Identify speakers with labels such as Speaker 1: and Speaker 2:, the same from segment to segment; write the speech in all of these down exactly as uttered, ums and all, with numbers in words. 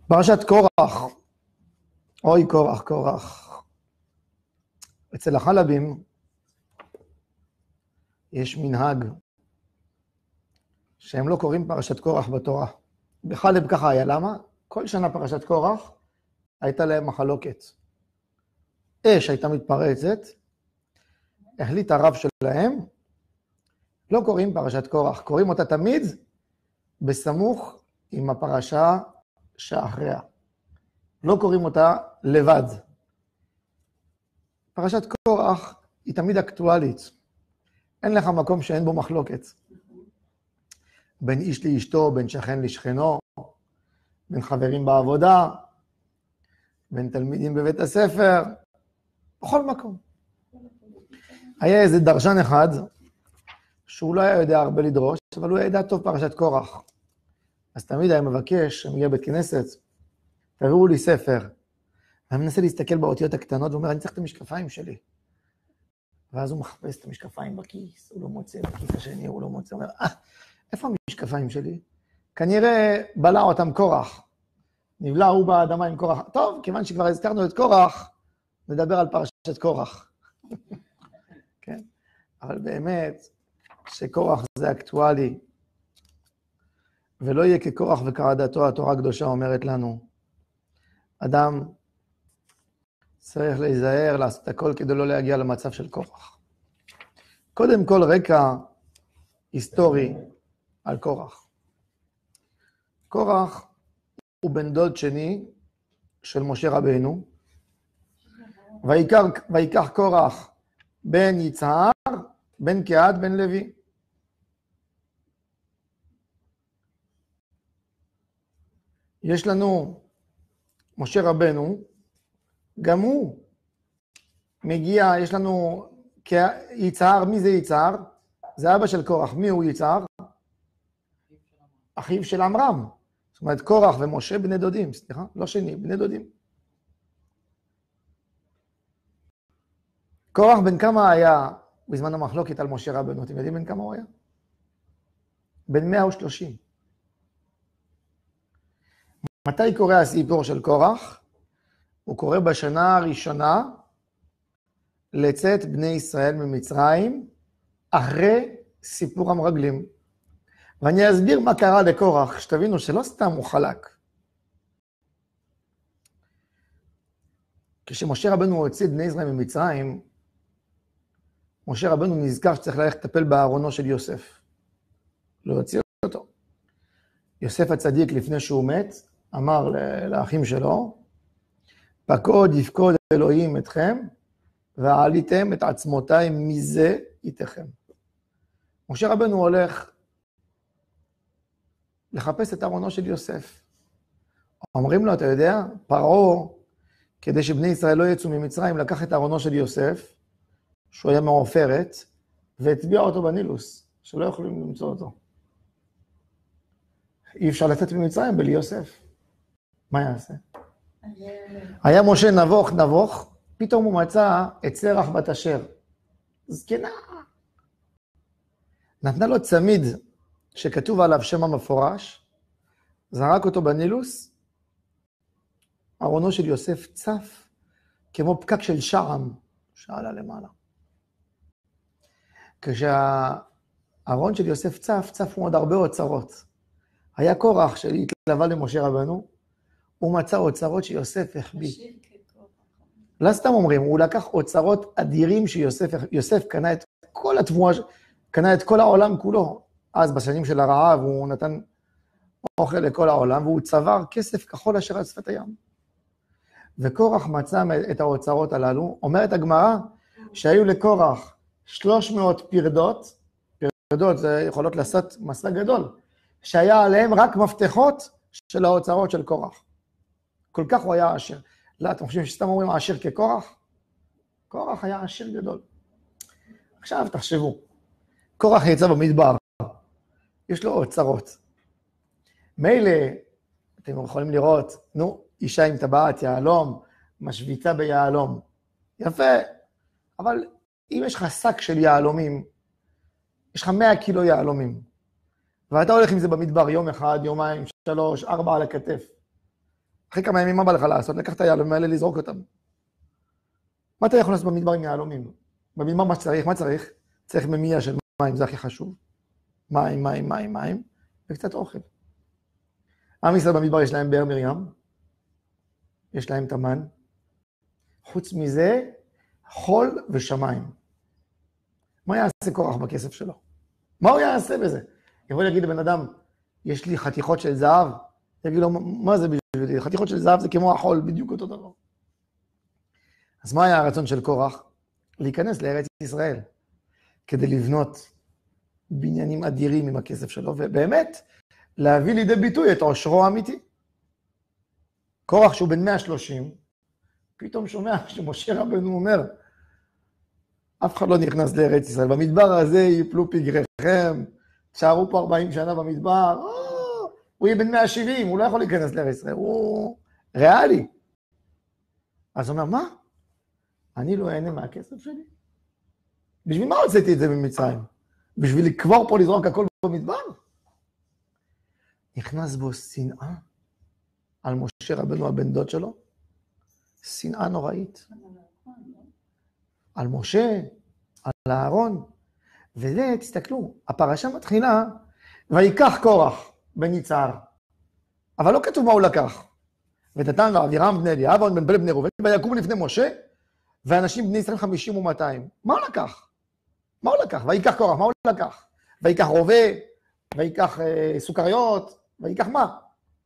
Speaker 1: פרשת קורח, אוי קורח, קורח. אצל החלבים יש מנהג שהם לא קוראים פרשת קורח בתורה. בחלב ככה היה, למה? כל שנה פרשת קורח הייתה להם מחלוקת. אש הייתה מתפרצת, החליט הרב שלהם, לא קוראים פרשת קורח, קוראים אותה תמיד בסמוך עם הפרשה שאחריה. לא קוראים אותה לבד. פרשת קורח היא תמיד אקטואלית. אין לך מקום שאין בו מחלוקת. בין איש לאשתו, בין שכן לשכנו, בין חברים בעבודה, בין תלמידים בבית הספר, בכל מקום. היה איזה דרשן אחד, שהוא לא היה יודע הרבה לדרוש, אבל הוא ידע טוב פרשת קורח. אז תמיד היה מבקש, שמגיע בית כנסת, תביאו לי ספר. ואני מנסה להסתכל באותיות הקטנות, ואומר, אני צריך את המשקפיים שלי. ואז הוא מחפש את המשקפיים בכיס, הוא לא מוצא, בכיס השני הוא לא מוצא, הוא אומר, אה, איפה המשקפיים שלי? כנראה בלע אותם קורח. נבלע הוא באדמה עם קורח. טוב, כיוון שכבר הזכרנו את קורח, נדבר על פרשת קורח. כן? אבל באמת, שקורח זה אקטואלי, ולא יהיה כקורח וקרדתו, התורה הקדושה אומרת לנו. אדם צריך להיזהר, לעשות הכל כדי לא להגיע למצב של קורח. קודם כל רקע היסטורי על קורח. קורח הוא בן דוד שני של משה רבנו, ויקח, ויקח קורח בן יצהר, בן קהת, בן לוי. יש לנו משה רבנו, גם הוא מגיע, יש לנו יצהר, מי זה יצהר? זה אבא של קורח, מי הוא יצהר? אחיו של עמרם. זאת אומרת, קורח ומשה בני דודים, סליחה, לא שני, בני דודים. קורח בן כמה היה בזמן המחלוקת על משה רבנו? אתם יודעים בן כמה הוא היה? בן מאה ושלושים. מתי קורה הסיפור של קורח? הוא קורה בשנה הראשונה לצאת בני ישראל ממצרים, אחרי סיפור המרגלים. ואני אסביר מה קרה לקורח, שתבינו שלא סתם הוא חלק. כשמשה רבנו הוציא בני ישראל ממצרים, משה רבנו נזכר שצריך ללכת לטפל בארונו של יוסף. לא הוציא אותו. יוסף הצדיק לפני שהוא מת, אמר לאחים שלו, פקוד יפקוד אלוהים אתכם, ועליתם את עצמותיי מזה איתכם. משה רבנו הולך לחפש את ארונו של יוסף. אומרים לו, אתה יודע, פרעה, כדי שבני ישראל לא יצאו ממצרים, לקח את ארונו של יוסף, שהוא היה מעופרת, והטביע אותו בנילוס, שלא יכולים למצוא אותו. אי אפשר לצאת ממצרים בלי יוסף. מה יעשה? היה משה נבוך נבוך, פתאום הוא מצא את סרח בת אשר. זקנה. נתנה לו צמיד שכתוב עליו שם המפורש, זרק אותו בנילוס, ארונו של יוסף צף, כמו פקק של שעם, שעלה למעלה. כשהארון של יוסף צף, צפו עוד הרבה אוצרות. היה קורח שהתלווה למשה רבנו, הוא מצא אוצרות שיוסף החביא. לא סתם אומרים, הוא לקח אוצרות אדירים שיוסף, יוסף קנה את כל התבואה, קנה את כל העולם כולו. אז בשנים של הרעב הוא נתן אוכל לכל העולם, והוא צבר כסף כחול אשר על שפת הים. וקורח מצא את האוצרות הללו, אומרת הגמרא שהיו לקורח שלוש מאות פרדות, פרדות זה יכולות לעשות מסע גדול, שהיה עליהם רק מפתחות של האוצרות של קורח. כל כך הוא היה עשיר. לא, אתם חושבים שסתם אומרים עשיר כקורח? קורח היה עשיר גדול. עכשיו תחשבו, קורח יצא במדבר, יש לו אוצרות. מילא, אתם יכולים לראות, נו, אישה עם טבעת יהלום, משוויצה ביהלום. יפה, אבל אם יש לך שק של יהלומים, יש לך מאה קילו יהלומים, ואתה הולך עם זה במדבר יום אחד, יומיים, שלוש, ארבע על הכתף. אחרי כמה ימים מה בא לך לעשות? לקח את היהלומים האלה, לזרוק אותם. מה אתה יכול לעשות במדבר עם יהלומים? במדבר מה שצריך? מה צריך? צריך ממייה של מים, זה הכי חשוב. מים, מים, מים, מים, וקצת אוכל. עם ישראל במדבר יש להם באר מרים, יש להם תמן. חוץ מזה, חול ושמיים. מה יעשה קורח בכסף שלו? מה הוא יעשה בזה? יכול להגיד לבן אדם, יש לי חתיכות של זהב, יגיד לו, מה זה בשבילי? חתיכות של זהב זה כמו החול, בדיוק אותו דבר. אז מה היה הרצון של קורח? להיכנס לארץ ישראל, כדי לבנות בניינים אדירים עם הכסף שלו, ובאמת, להביא לידי ביטוי את עושרו האמיתי. קורח שהוא בן מאה ושלושים, פתאום שומע שמשה רבנו אומר, אף אחד לא נכנס לארץ ישראל, במדבר הזה ייפלו פגריכם, תשארו פה ארבעים שנה במדבר, הוא יהיה בן מאה ושבעים, הוא לא יכול להיכנס לארץ ישראל, הוא ריאלי. אז הוא אומר, מה? אני לא אהנה מהכסף שלי? בשביל מה הוצאתי את זה ממצרים? בשביל לקבור פה, לזרוק הכל במדבר? נכנס בו שנאה על משה רבנו, הבן דוד שלו, שנאה נוראית. על משה, על הארון, וזה, תסתכלו, הפרשה מתחילה, ויקח קורח בן יצהר, אבל לא כתוב מה הוא לקח. ודתן ואבירם בני אליעב, אהרון בן פלג בני ראובן, ויקום לפני משה, ואנשים בני ישראל חמישים ומאתיים. מה הוא לקח? מה הוא לקח? ויקח קורח, מה הוא לקח? ויקח רובה, ויקח אה, סוכריות, ויקח מה?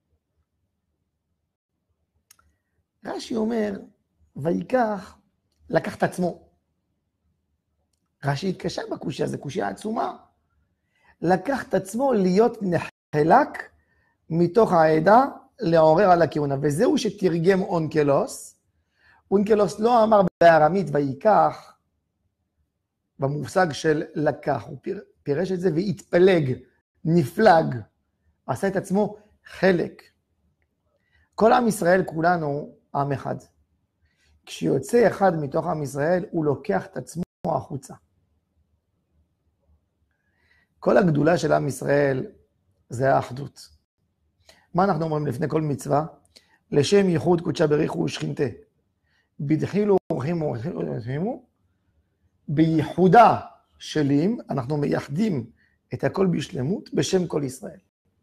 Speaker 1: רש"י אומר, ויקח, לקח את עצמו. רש"י התקשר בקושיה, זה קושיה עצומה. לקח את עצמו להיות נחלק מתוך העדה לעורר על הכהונה, וזהו שתרגם אונקלוס. אונקלוס לא אמר בארמית ויקח, במושג של לקח, הוא פירש את זה והתפלג, נפלג, עשה את עצמו חלק. כל עם ישראל כולנו עם אחד. כשיוצא אחד מתוך עם ישראל, הוא לוקח את עצמו החוצה. כל הגדולה של עם ישראל זה האחדות. מה אנחנו אומרים לפני כל מצווה? לשם ייחוד קודשה בריחו ושכינתה. בדחילו ורחימו ורחימו. בייחודה שלים, אנחנו מייחדים את הכל בשלמות בשם כל ישראל.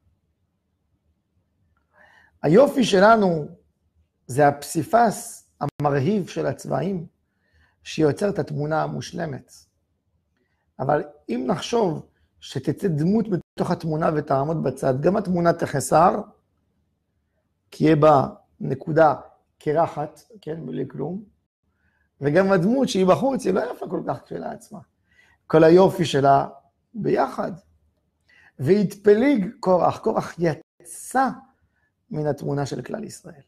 Speaker 1: היופי שלנו זה הפסיפס המרהיב של הצבעים, שיוצר את התמונה המושלמת. אבל אם נחשוב שתצא דמות בתוך התמונה ותעמוד בצד, גם התמונה תחסר, כי יהיה בה נקודה קרחת, כן, בלי כלום, וגם הדמות שהיא בחוץ, היא לא יפה כל כך כשלעצמה. כל היופי שלה ביחד. והתפליג קורח, קורח יצא מן התמונה של כלל ישראל.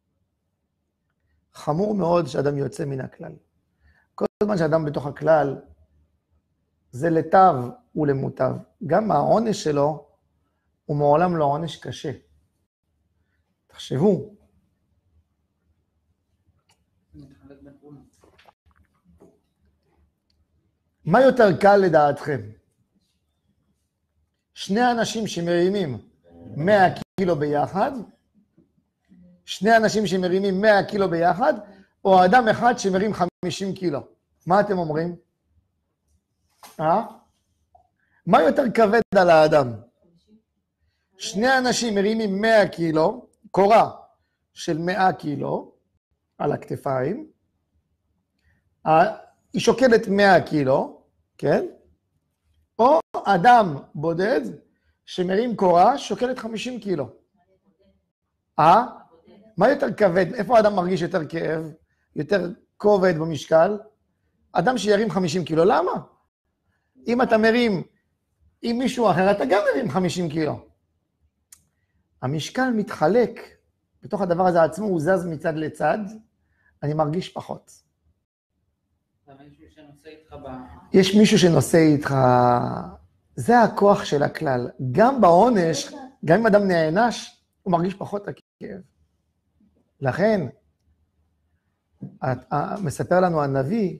Speaker 1: חמור מאוד שאדם יוצא מן הכלל. כל זמן שאדם בתוך הכלל, זה לטב ולמוטב. גם העונש שלו הוא מעולם לא עונש קשה. תחשבו. מה יותר קל לדעתכם? שני אנשים שמרימים מאה קילו ביחד, שני אנשים שמרימים מאה קילו ביחד, או אדם אחד שמרים חמישים קילו. מה אתם אומרים? אה? מה יותר כבד על האדם? שני אנשים מרימים מאה קילו, קורה של מאה קילו על הכתפיים, היא שוקלת מאה קילו, כן? או אדם בודד שמרים קורה שוקלת חמישים קילו. אה? מה יותר כבד? איפה האדם מרגיש יותר כאב? יותר כובד במשקל? אדם שירים חמישים קילו. למה? אם אתה מרים עם מישהו אחר, אתה גם מרים חמישים קילו. המשקל מתחלק, בתוך הדבר הזה עצמו הוא זז מצד לצד, אני מרגיש פחות. יש מישהו שנושא איתך, זה הכוח של הכלל. גם בעונש, גם אם אדם נענש, הוא מרגיש פחות הכאב. לכן, מספר לנו הנביא,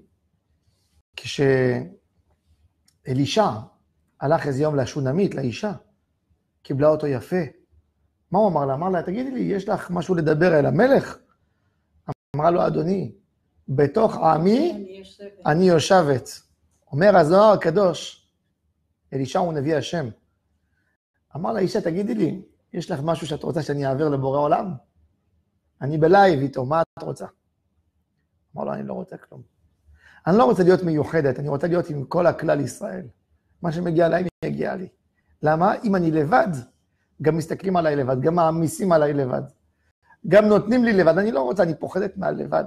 Speaker 1: כשאלישע הלך איזה יום לשונמית, לאישה, קיבלה אותו יפה, מה הוא אמר לה? אמר לה, תגידי לי, יש לך משהו לדבר אל המלך? אמרה לו, אדוני, בתוך עמי אני יושבת. אומר הזוהר הקדוש, אלישעו הוא נביא השם. אמר לה, אישה, תגידי לי, יש לך משהו שאת רוצה שאני אעביר לבורא עולם? אני בלייב איתו, מה את רוצה? אמר לו, אני לא רוצה כלום. אני לא רוצה להיות מיוחדת, אני רוצה להיות עם כל הכלל ישראל. מה שמגיע אליי, יגיע לי. למה? אם אני לבד, גם מסתכלים עליי לבד, גם מעמיסים עליי לבד. גם נותנים לי לבד, אני לא רוצה, אני פוחדת מהלבד.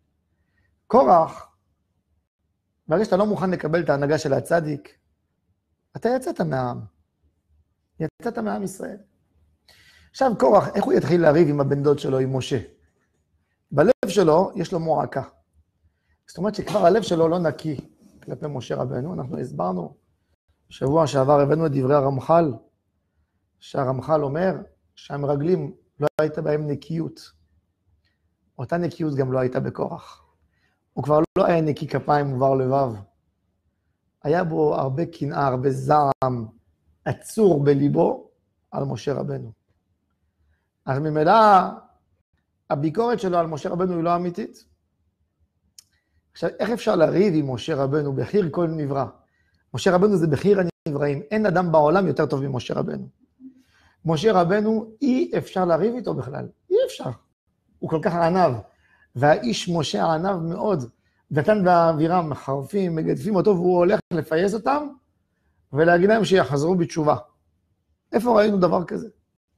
Speaker 1: קורח, ברגע שאתה לא מוכן לקבל את ההנהגה של הצדיק, אתה יצאת מהעם. יצאת מהעם ישראל. עכשיו קורח, איך הוא יתחיל לריב עם הבן דוד שלו, עם משה? בלב שלו יש לו מועקה. זאת אומרת שכבר הלב שלו לא נקי כלפי משה רבנו. אנחנו הסברנו, שבוע שעבר הבאנו את דברי הרמח"ל, שהרמח"ל אומר שהמרגלים לא הייתה בהם נקיות. אותה נקיות גם לא הייתה בקורח. הוא כבר לא היה נקי כפיים ובר לבב. היה בו הרבה קנאה, הרבה זעם, עצור בליבו על משה רבנו. אז ממילא הביקורת שלו על משה רבנו היא לא אמיתית. עכשיו, איך אפשר לריב עם משה רבנו, בחיר כל נברא? משה רבנו זה בחיר הנבראים. אין אדם בעולם יותר טוב ממשה רבנו. משה רבנו, אי אפשר לריב איתו בכלל. אי אפשר. הוא כל כך ענב. והאיש משה ענב מאוד. דתן ואבירם מחרפים, מגדפים אותו, והוא הולך לפייס אותם, ולהגיד להם שיחזרו בתשובה. איפה ראינו דבר כזה?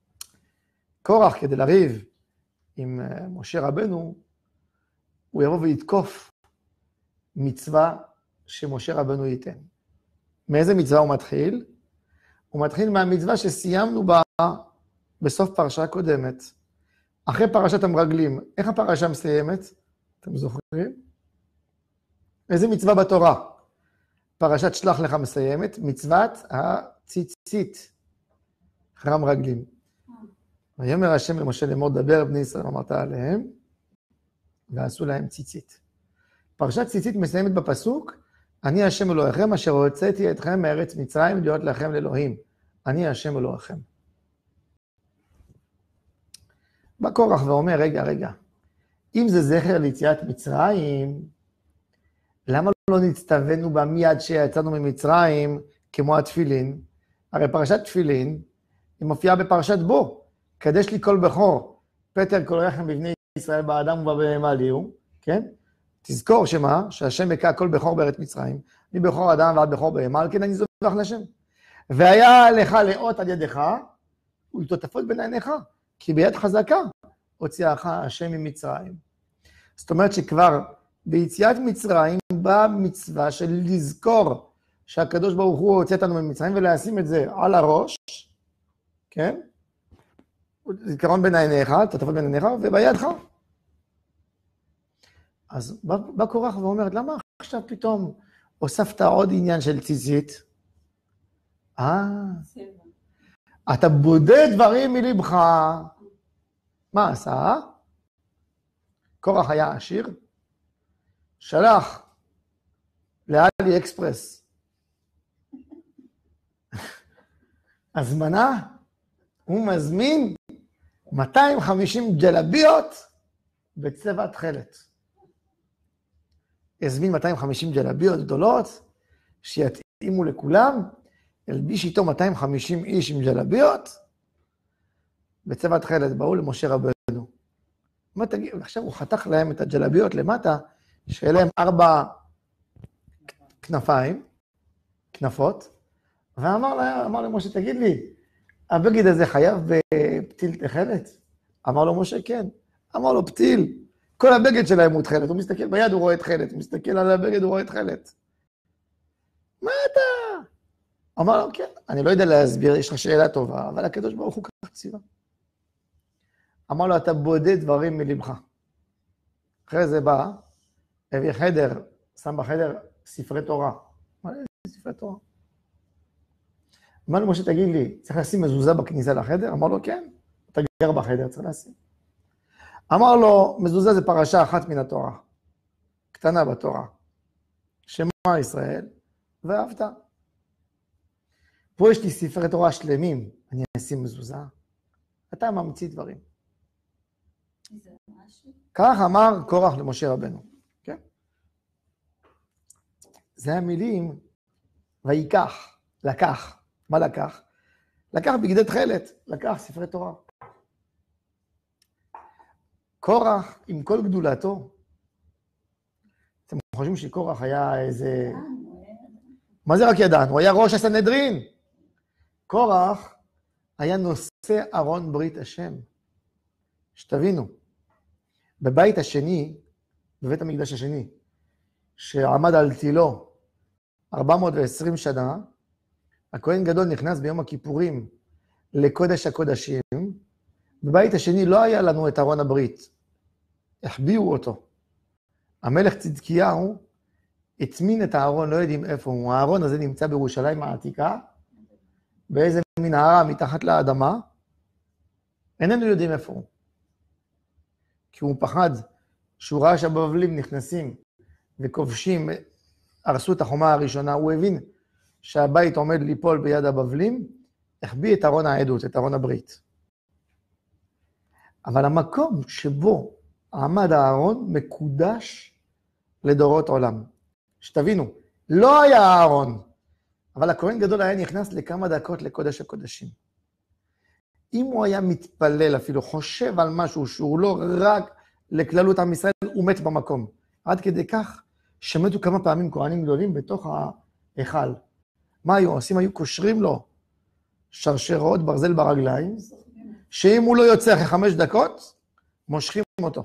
Speaker 1: קורח, כדי לריב עם משה רבנו, הוא יבוא ויתקוף מצווה שמשה רבנו ייתן. מאיזה מצווה הוא מתחיל? הוא מתחיל מהמצווה שסיימנו בה בסוף פרשה קודמת. אחרי פרשת המרגלים, איך הפרשה מסיימת? אתם זוכרים? איזה מצווה בתורה? פרשת שלח לך מסיימת, מצוות הציצית, אחרי המרגלים. ויאמר השם למשה לאמור דבר בני ישראל אמרת עליהם, ועשו להם ציצית. פרשת ציצית מסיימת בפסוק, אני השם אלוהיכם אשר הוצאתי אתכם מארץ מצרים להיות לכם לאלוהים. אני השם אלוהיכם. בא קורח ואומר, רגע, רגע, אם זה זכר ליציאת מצרים, למה לא נצטווינו בה מיד שיצאנו ממצרים כמו התפילין? הרי פרשת תפילין היא מופיעה בפרשת בו. קדש לי כל בכור, פטר כל רחם בבני ישראל באדם ובבהמה ליהו, כן? תזכור שמה? שהשם יקע כל בכור בארץ מצרים, מבכור אדם ועד בכור בהמה, על כן אני זובח לשם. והיה לך לאות על ידך, ולטוטפות בין עיניך, כי ביד חזקה הוציאך השם ממצרים. זאת אומרת שכבר ביציאת מצרים באה מצווה של לזכור שהקדוש ברוך הוא הוציא אותנו ממצרים, ולשים את זה על הראש, כן? זיכרון בין עיניך, תטפות בין עיניך, ובידך. אז בא קורח ואומר, למה עכשיו פתאום הוספת עוד עניין של ציצית? אה, אתה בודד דברים מלבך. מה עשה? קורח היה עשיר, שלח לאלי אקספרס הזמנה, הוא מזמין מאתיים וחמישים ג'לביות בצבע תכלת. הזמין מאתיים וחמישים ג'לביות גדולות, שיתאימו לכולם, הלביש איתו מאתיים וחמישים איש עם ג'לביות, בצבע תכלת, באו למשה רבנו. מה תגיד? עכשיו הוא חתך להם את הג'לביות למטה, שיהיה להם ארבע כנפיים, כנפות, ואמר לה, אמר למשה, תגיד לי, הבגד הזה חייב בפתיל תכלת? אמר לו משה, כן. אמר לו, פתיל. כל הבגד שלהם הוא תכלת, הוא מסתכל ביד, הוא רואה תכלת, הוא מסתכל על הבגד, הוא רואה תכלת. מה אתה? אמר לו, כן, אני לא יודע להסביר, יש לך שאלה טובה, אבל הקדוש ברוך הוא כך ציווה. אמר לו, אתה בודד דברים מלבך. אחרי זה בא, הביא חדר, שם בחדר ספרי תורה. מה זה ספרי תורה? אמר לו, משה, תגיד לי, צריך לשים מזוזה בכניסה לחדר? אמר לו, כן, אתה גר בחדר, צריך לשים. אמר לו, מזוזה זה פרשה אחת מן התורה, קטנה בתורה. שמע ישראל, ואהבת. פה יש לי ספרי תורה שלמים, אני אשים מזוזה. אתה ממציא דברים.
Speaker 2: זה משהו.
Speaker 1: כך אמר קורח למשה רבנו. כן? זה המילים, ויקח, לקח. מה לקח? לקח בגדי תכלת, לקח ספרי תורה. קורח, עם כל גדולתו, אתם חושבים שקורח היה איזה... מה זה רק ידען? הוא היה ראש הסנהדרין. קורח היה נושא ארון ברית השם. שתבינו, בבית השני, בבית המקדש השני, שעמד על תילו ארבע מאות ועשרים שנה, הכהן גדול נכנס ביום הכיפורים לקודש הקודשים. בבית השני לא היה לנו את ארון הברית. החביאו אותו. המלך צדקיהו הטמין את הארון, לא יודעים איפה הוא. הארון הזה נמצא בירושלים העתיקה, באיזה מנהרה מתחת לאדמה. איננו יודעים איפה הוא. כי הוא פחד שהוא ראה שהבבלים נכנסים וכובשים, הרסו את החומה הראשונה. הוא הבין שהבית עומד ליפול ביד הבבלים, החביא את ארון העדות, את ארון הברית. אבל המקום שבו עמד הארון מקודש לדורות עולם. שתבינו, לא היה הארון, אבל הכהן גדול היה נכנס לכמה דקות לקודש הקודשים. אם הוא היה מתפלל אפילו, חושב על משהו שהוא לא רק לכללות עם ישראל, הוא מת במקום. עד כדי כך שמתו כמה פעמים כהנים גדולים בתוך ההיכל. מה היו עושים? היו קושרים לו שרשרות ברזל ברגליים, שאם הוא לא יוצא אחרי חמש דקות, מושכים אותו.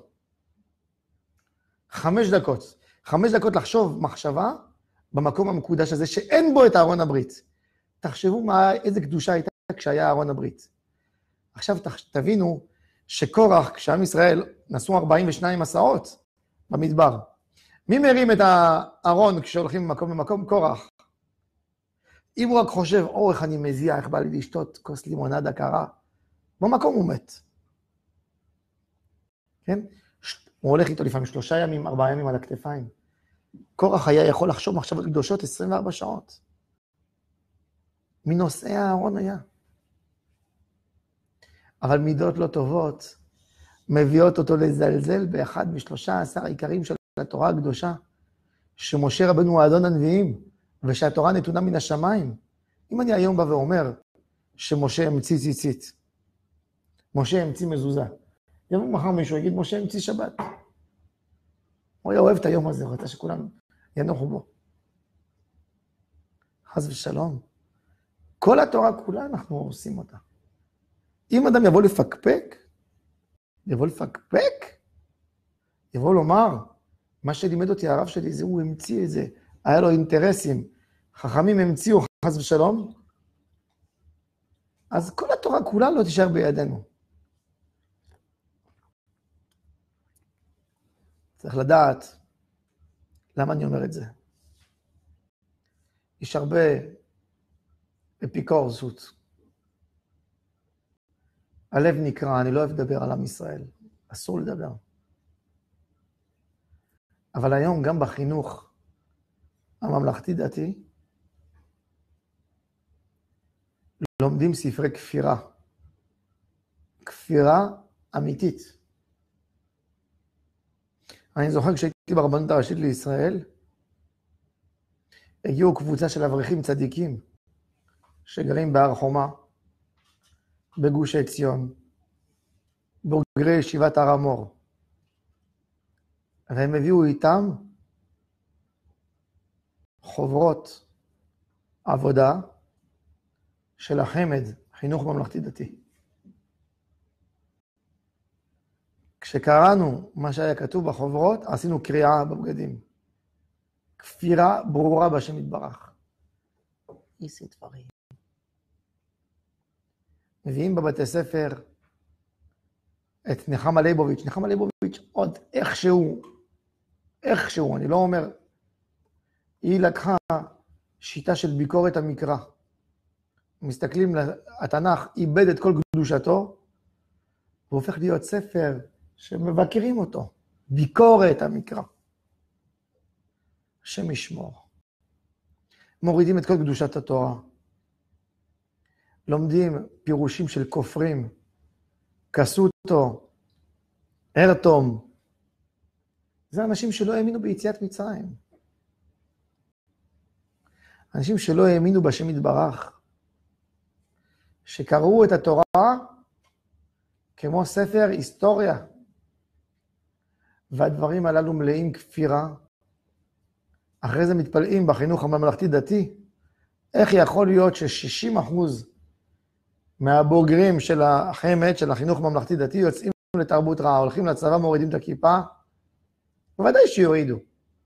Speaker 1: חמש דקות. חמש דקות לחשוב מחשבה במקום המקודש הזה, שאין בו את ארון הברית. תחשבו מה, איזה קדושה הייתה כשהיה ארון הברית. עכשיו תבינו שקורח, כשעם ישראל נסעו ארבעים ושתיים מסעות במדבר, מי מרים את הארון כשהולכים ממקום למקום? קורח. אם הוא רק חושב, או איך אני מזיע, איך בא לי לשתות כוס לימונדה קרה, במקום הוא מת. כן? הוא הולך איתו לפעמים שלושה ימים, ארבעה ימים על הכתפיים. קורח היה יכול לחשוב מחשבות קדושות עשרים וארבע שעות. מנושאי הארון היה. אבל מידות לא טובות מביאות אותו לזלזל באחד משלושה עשר העיקרים של התורה הקדושה, שמשה רבנו הוא האדון הנביאים, ושהתורה נתונה מן השמיים. אם אני היום בא ואומר שמשה המציא ציצית, משה המציא מזוזה, יבוא מחר מישהו יגיד, משה המציא שבת. הוא היה אוהב את היום הזה, הוא רצה שכולם ינוחו בו. חס ושלום. כל התורה כולה אנחנו עושים אותה. אם אדם יבוא לפקפק, יבוא לפקפק, יבוא לומר, מה שלימד אותי הרב שלי, זה הוא המציא את זה, היה לו אינטרסים, חכמים המציאו חס ושלום, אז כל התורה כולה לא תישאר בידינו. צריך לדעת למה אני אומר את זה. יש הרבה אפיקורסות. הלב נקרא, אני לא אוהב לדבר על עם ישראל. אסור לדבר. אבל היום גם בחינוך הממלכתי-דתי, לומדים ספרי כפירה. כפירה אמיתית. אני זוכר כשהייתי ברבנות הראשית לישראל, הגיעו קבוצה של אברכים צדיקים, שגרים בהר חומה, בגוש עציון, בוגרי ישיבת הר המור. והם הביאו איתם חוברות עבודה של החמ"ד, חינוך ממלכתי דתי. כשקראנו מה שהיה כתוב בחוברות, עשינו קריאה בבגדים. כפירה ברורה בשם יתברך. איזה דברים. מביאים בבתי ספר את נחמה ליבוביץ'. נחמה ליבוביץ' עוד איכשהו, איכשהו, אני לא אומר, היא לקחה שיטה של ביקורת המקרא. מסתכלים לתנ"ך, איבד את כל קדושתו, הוא הופך להיות ספר שמבקרים אותו. ביקורת המקרא. השם ישמור. מורידים את כל קדושת התורה. לומדים פירושים של כופרים, קסוטו, הרטום. זה אנשים שלא האמינו ביציאת מצרים. אנשים שלא האמינו בשם יתברך. שקראו את התורה כמו ספר היסטוריה. והדברים הללו מלאים כפירה. אחרי זה מתפלאים בחינוך הממלכתי דתי. איך יכול להיות ש-שישים אחוז מהבוגרים של החמ"ד, של החינוך הממלכתי דתי, יוצאים לתרבות רעה, הולכים לצבא, מורידים את הכיפה? בוודאי שיורידו.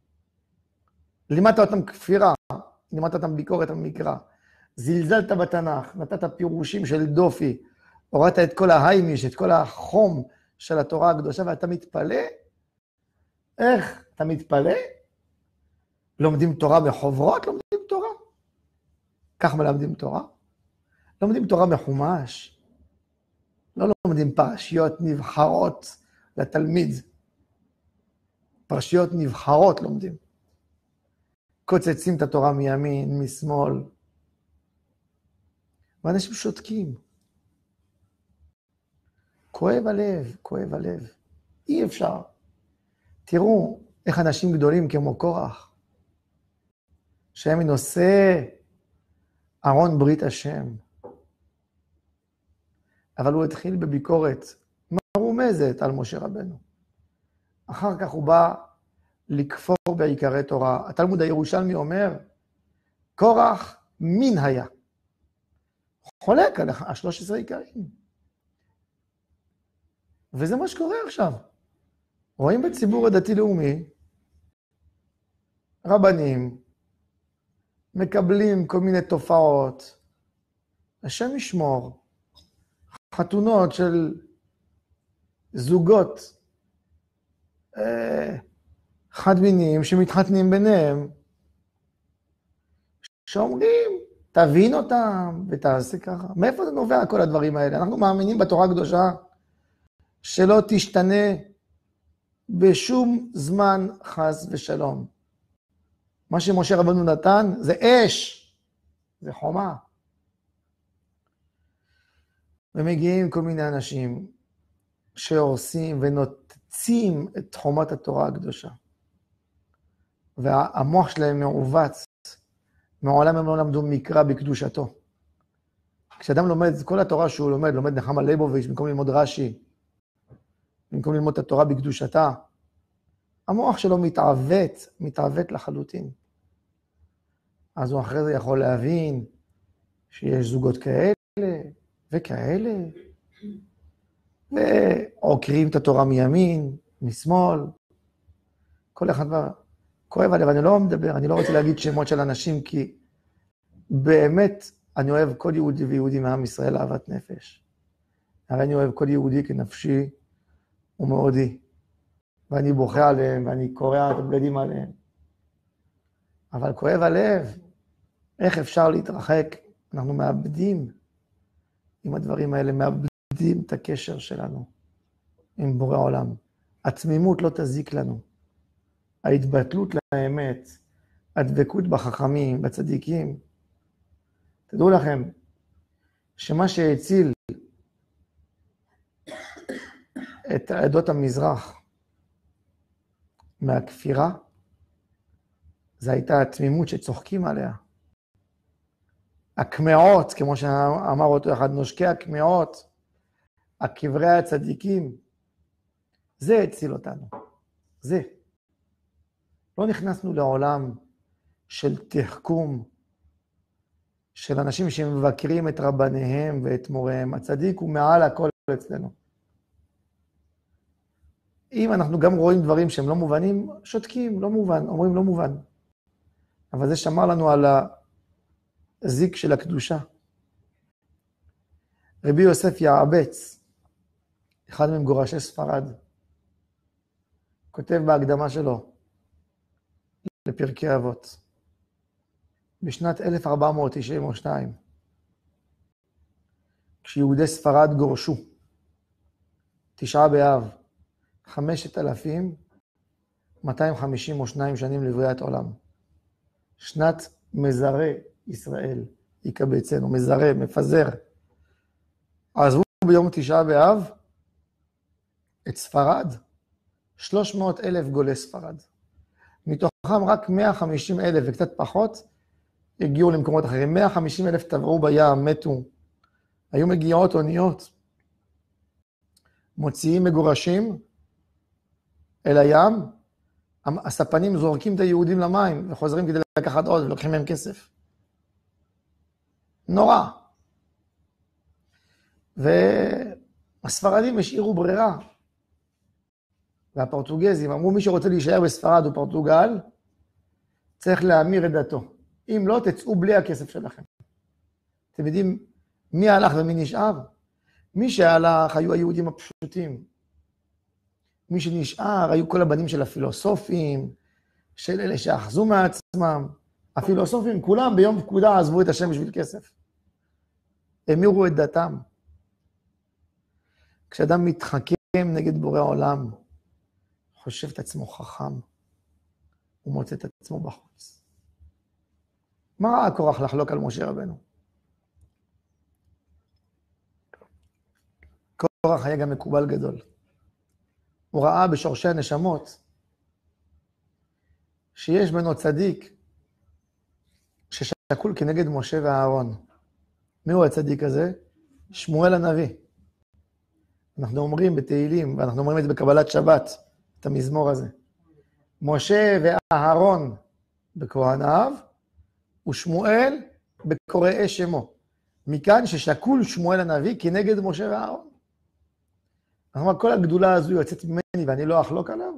Speaker 1: לימדת אותם כפירה, לימדת אותם ביקורת המקרא, זלזלת בתנ"ך, נתת פירושים של דופי, הורדת את כל ההיימיש, את כל החום של התורה הקדושה, ואתה מתפלא? איך? אתה מתפלא? לומדים תורה בחוברות? לומדים תורה. כך מלמדים תורה? לומדים תורה מחומש. לא לומדים פרשיות נבחרות לתלמיד. פרשיות נבחרות לומדים. קוצצים את התורה מימין, משמאל. ואנשים שותקים. כואב הלב, כואב הלב. אי אפשר. תראו איך אנשים גדולים כמו קורח, שהם נושא ארון ברית השם. אבל הוא התחיל בביקורת מרומזת על משה רבנו. אחר כך הוא בא לכפור בעיקרי תורה. התלמוד הירושלמי אומר, קורח מין היה. חולק על ה-שלושה עשר עיקרים. וזה מה שקורה עכשיו. רואים בציבור הדתי-לאומי, רבנים, מקבלים כל מיני תופעות, השם ישמור, חתונות של זוגות אה, חד-מיניים שמתחתנים ביניהם, שאומרים, תבין אותם ותעשה ככה. מאיפה זה נובע כל הדברים האלה? אנחנו מאמינים בתורה הקדושה שלא תשתנה בשום זמן חס ושלום. מה שמשה רבנו נתן זה אש, זה חומה. ומגיעים כל מיני אנשים שהורסים ונוצצים את חומת התורה הקדושה. והמוח שלהם מעובץ. מעולם הם לא למדו מקרא בקדושתו. כשאדם לומד את כל התורה שהוא לומד, לומד נחמה ליבוביץ' במקום ללמוד רש"י, במקום ללמוד את התורה בקדושתה, המוח שלו מתעוות, מתעוות לחלוטין. אז הוא אחרי זה יכול להבין שיש זוגות כאלה וכאלה, ועוקרים את התורה מימין, משמאל, כל אחד כבר כואב עליו. אני לא מדבר, אני לא רוצה להגיד שמות של אנשים, כי באמת אני אוהב כל יהודי ויהודי מעם ישראל אהבת נפש. הרי אני אוהב כל יהודי כנפשי ומאודי. ואני בוכה עליהם, ואני קורע את הבגדים עליהם. אבל כואב הלב, איך אפשר להתרחק? אנחנו מאבדים עם הדברים האלה, מאבדים את הקשר שלנו עם בורא עולם. התמימות לא תזיק לנו. ההתבטלות לאמת, הדבקות בחכמים, בצדיקים. תדעו לכם, שמה שהציל את עדות המזרח מהכפירה, זה הייתה התמימות שצוחקים עליה. הקמעות, כמו שאמר אותו אחד, נושקי הקמעות, הקברי הצדיקים, זה הציל אותנו. זה. לא נכנסנו לעולם של תחכום, של אנשים שמבקרים את רבניהם ואת מוריהם. הצדיק הוא מעל הכל אצלנו. אם אנחנו גם רואים דברים שהם לא מובנים, שותקים, לא מובן, אומרים לא מובן. אבל זה שמר לנו על הזיק של הקדושה. רבי יוסף יעבץ, אחד ממגורשי ספרד, כותב בהקדמה שלו לפרקי אבות, בשנת אלף ארבע מאות תשעים ושתיים, כשיהודי ספרד גורשו, תשעה באב, חמשת אלפים מאתיים חמישים ושניים שנים לבריאת עולם. שנת מזרי ישראל יקבצנו, מזרה, מפזר. עזבו ביום תשעה באב, את ספרד, שלוש מאות אלף גולי ספרד. מתוכם רק מאה וחמישים אלף וקצת פחות הגיעו למקומות אחרים. מאה וחמישים אלף טבעו בים, מתו. היו מגיעות אוניות. מוציאים מגורשים אל הים, הספנים זורקים את היהודים למים וחוזרים כדי לקחת עוד ולוקחים מהם כסף. נורא. והספרדים השאירו ברירה. והפורטוגזים אמרו, מי שרוצה להישאר בספרד או פורטוגל, צריך להמיר את דתו. אם לא, תצאו בלי הכסף שלכם. אתם יודעים מי הלך ומי נשאר? מי שהלך היו היהודים הפשוטים. מי שנשאר היו כל הבנים של הפילוסופים, של אלה שאחזו מעצמם. הפילוסופים כולם ביום פקודה עזבו את השם בשביל כסף. המירו את דתם. כשאדם מתחכם נגד בורא העולם, חושב את עצמו חכם, הוא מוצא את עצמו בחוץ. מה ראה קורח לחלוק על משה רבנו? קורח היה גם מקובל גדול. הוא ראה בשורשי הנשמות שיש בנו צדיק ששקול כנגד משה ואהרון. מי הוא הצדיק הזה? שמואל הנביא. אנחנו אומרים בתהילים, ואנחנו אומרים את זה בקבלת שבת, את המזמור הזה. משה ואהרון בכהניו, ושמואל בקוראי שמו. מכאן ששקול שמואל הנביא כנגד משה ואהרון. אנחנו אומרים, כל הגדולה הזו יוצאת ממני ואני לא אחלוק עליו.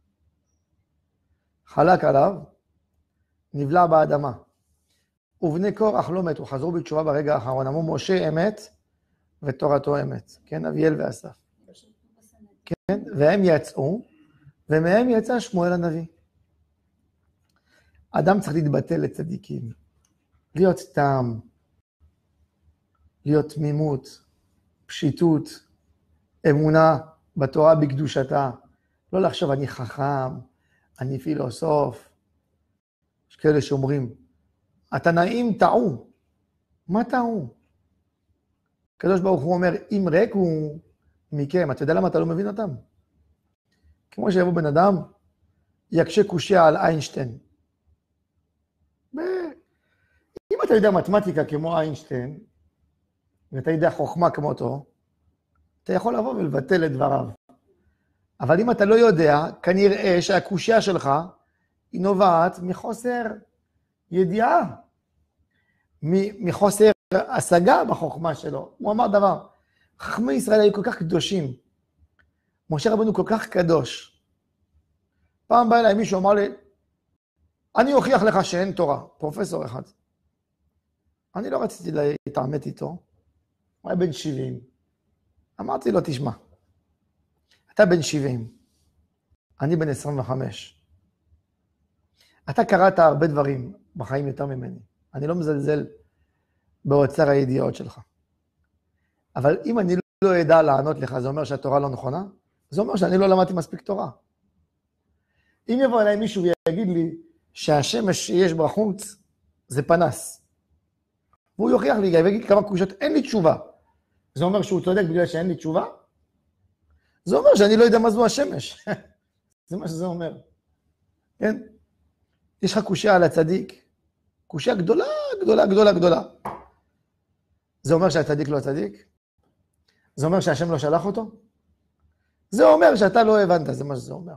Speaker 1: חלק עליו, נבלע באדמה. ובני קורח לא מתו, חזרו בתשובה ברגע האחרון. אמרו, משה אמת ותורתו אמת. כן, אביאל ואסף. כן, והם יצאו, ומהם יצא שמואל הנביא. אדם צריך להתבטל לצדיקים, להיות טעם, להיות תמימות, פשיטות, אמונה בתורה בקדושתה. לא לחשוב, אני חכם, אני פילוסוף. יש כאלה שאומרים, התנאים טעו. מה טעו? הקדוש ברוך הוא אומר, אם ריק הוא מכם, אתה יודע למה אתה לא מבין אותם? כמו שיבוא בן אדם, יקשה קושיה על איינשטיין. אם אתה יודע מתמטיקה כמו איינשטיין, ואתה יודע חוכמה כמותו, אתה יכול לבוא ולבטל את דבריו. אבל אם אתה לא יודע, כנראה שהקושיה שלך היא נובעת מחוסר ידיעה, מחוסר השגה בחוכמה שלו. הוא אמר דבר, חכמי ישראל היו כל כך קדושים, משה רבנו כל כך קדוש. פעם בא אליי מישהו אמר לי, אני אוכיח לך שאין תורה, פרופסור אחד. אני לא רציתי להתעמת איתו, הוא היה בן שבעים. אמרתי לו, תשמע, אתה בן שבעים, אני בן עשרים וחמש. אתה קראת הרבה דברים בחיים יותר ממני. אני לא מזלזל באוצר הידיעות שלך. אבל אם אני לא ידע לענות לך, זה אומר שהתורה לא נכונה? זה אומר שאני לא למדתי מספיק תורה. אם יבוא אליי מישהו ויגיד לי שהשמש שיש בחוץ זה פנס, והוא יוכיח לי ויגיד כמה קושיות, אין לי תשובה. זה אומר שהוא צודק בגלל שאין לי תשובה? זה אומר שאני לא יודע מה זו השמש. זה מה שזה אומר. כן? יש לך קושיה על הצדיק. קושיה גדולה, גדולה, גדולה, גדולה. זה אומר שהצדיק לא הצדיק? זה אומר שהשם לא שלח אותו? זה אומר שאתה לא הבנת, זה מה שזה אומר.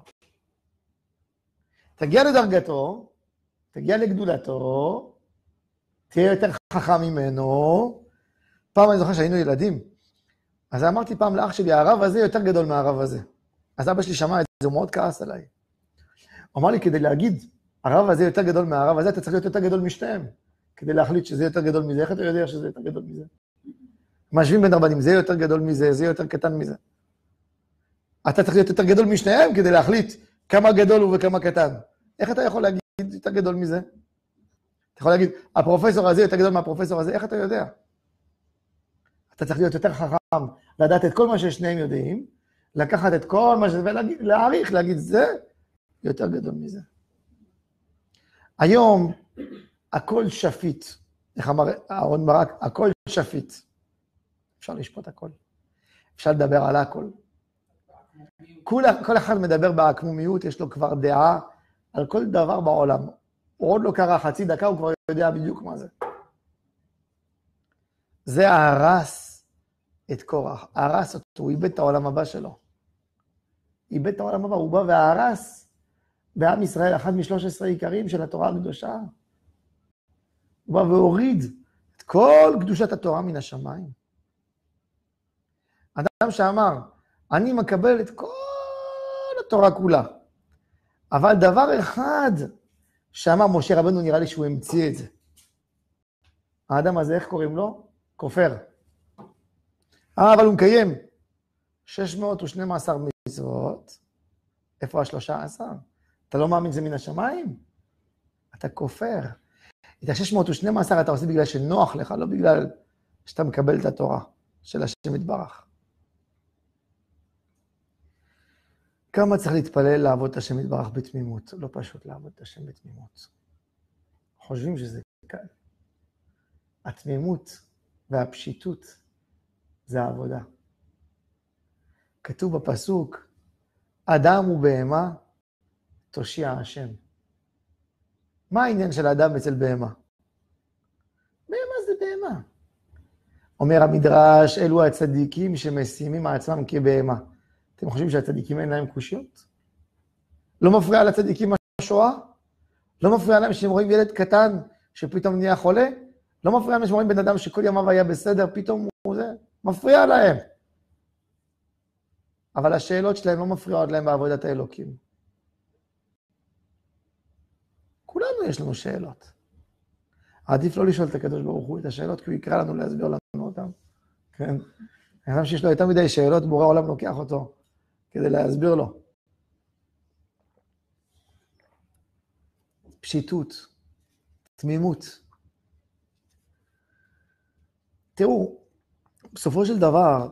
Speaker 1: תגיע לדרגתו, תגיע לגדולתו, תהיה יותר חכם ממנו. פעם אני זוכר שהיינו ילדים, אז אמרתי פעם לאח שלי, הרב הזה יותר גדול מהרב הזה. אז אבא שלי שמע את זה, הוא מאוד כעס עליי. הוא אמר לי, כדי להגיד, הרב הזה יותר גדול מהרב הזה, אתה צריך להיות יותר גדול משתיהם. כדי להחליט שזה יותר גדול מזה, איך אתה יודע שזה יותר גדול מזה? משווים בין רבנים, זה יותר גדול מזה, זה יותר קטן מזה. אתה צריך להיות יותר גדול משניהם כדי להחליט כמה גדול הוא וכמה קטן. איך אתה יכול להגיד יותר גדול מזה? אתה יכול להגיד, הפרופסור הזה יותר גדול מהפרופסור הזה, איך אתה יודע? אתה צריך להיות יותר חכם, לדעת את כל מה ששניהם יודעים, לקחת את כל מה שזה, ולהעריך, להגיד, זה יותר גדול מזה. היום, הכל שפיט. איך אמר אהרון ברק? הכל שפיט. אפשר לשפוט הכל. אפשר לדבר על הכל. כל, כל אחד מדבר בעקמומיות, יש לו כבר דעה על כל דבר בעולם. הוא עוד לא קרא חצי דקה, הוא כבר יודע בדיוק מה זה. זה הרס את קורח, הרס אותו, הוא איבד את העולם הבא שלו. איבד את העולם הבא, הוא בא והרס בעם ישראל, אחד משלוש עשרה עיקרים של התורה הקדושה. הוא בא והוריד את כל קדושת התורה מן השמיים. אדם שאמר, אני מקבל את כל התורה כולה, אבל דבר אחד שאמר משה רבנו, נראה לי שהוא המציא את זה. האדם הזה, איך קוראים לו? כופר. אה, אבל הוא מקיים שש מאות ושתים עשרה מצוות. איפה ה-שלוש עשרה? אתה לא מאמין שזה מן השמיים? אתה כופר. את ה-שש מאות ושתים עשרה אתה עושה בגלל שנוח לך, לא בגלל שאתה מקבל את התורה של השם יתברך. כמה צריך להתפלל לעבוד את השם יתברך בתמימות? לא פשוט לעבוד את השם בתמימות. חושבים שזה קל. התמימות והפשיטות זה העבודה. כתוב בפסוק, אדם ובהמה תושיע השם. מה העניין של האדם אצל בהמה? בהמה זה בהמה. אומר המדרש, אלו הצדיקים שמשימים עצמם כבהמה. אתם חושבים שהצדיקים אין להם קושיות? לא מפריע לצדיקים השואה? לא מפריע להם שהם רואים ילד קטן שפתאום נהיה חולה? לא מפריע להם שהם רואים בן אדם שכל ימיו היה בסדר, פתאום הוא זה? מפריע להם. אבל השאלות שלהם לא מפריעות להם בעבודת האלוקים. כולנו יש לנו שאלות. עדיף לא לשאול את הקדוש ברוך הוא את השאלות, כי הוא יקרא לנו להסביר לנו אותם. כן? אדם שיש לו יותר מדי שאלות, בורא העולם לוקח אותו כדי להסביר לו. פשיטות, תמימות. תראו, בסופו של דבר,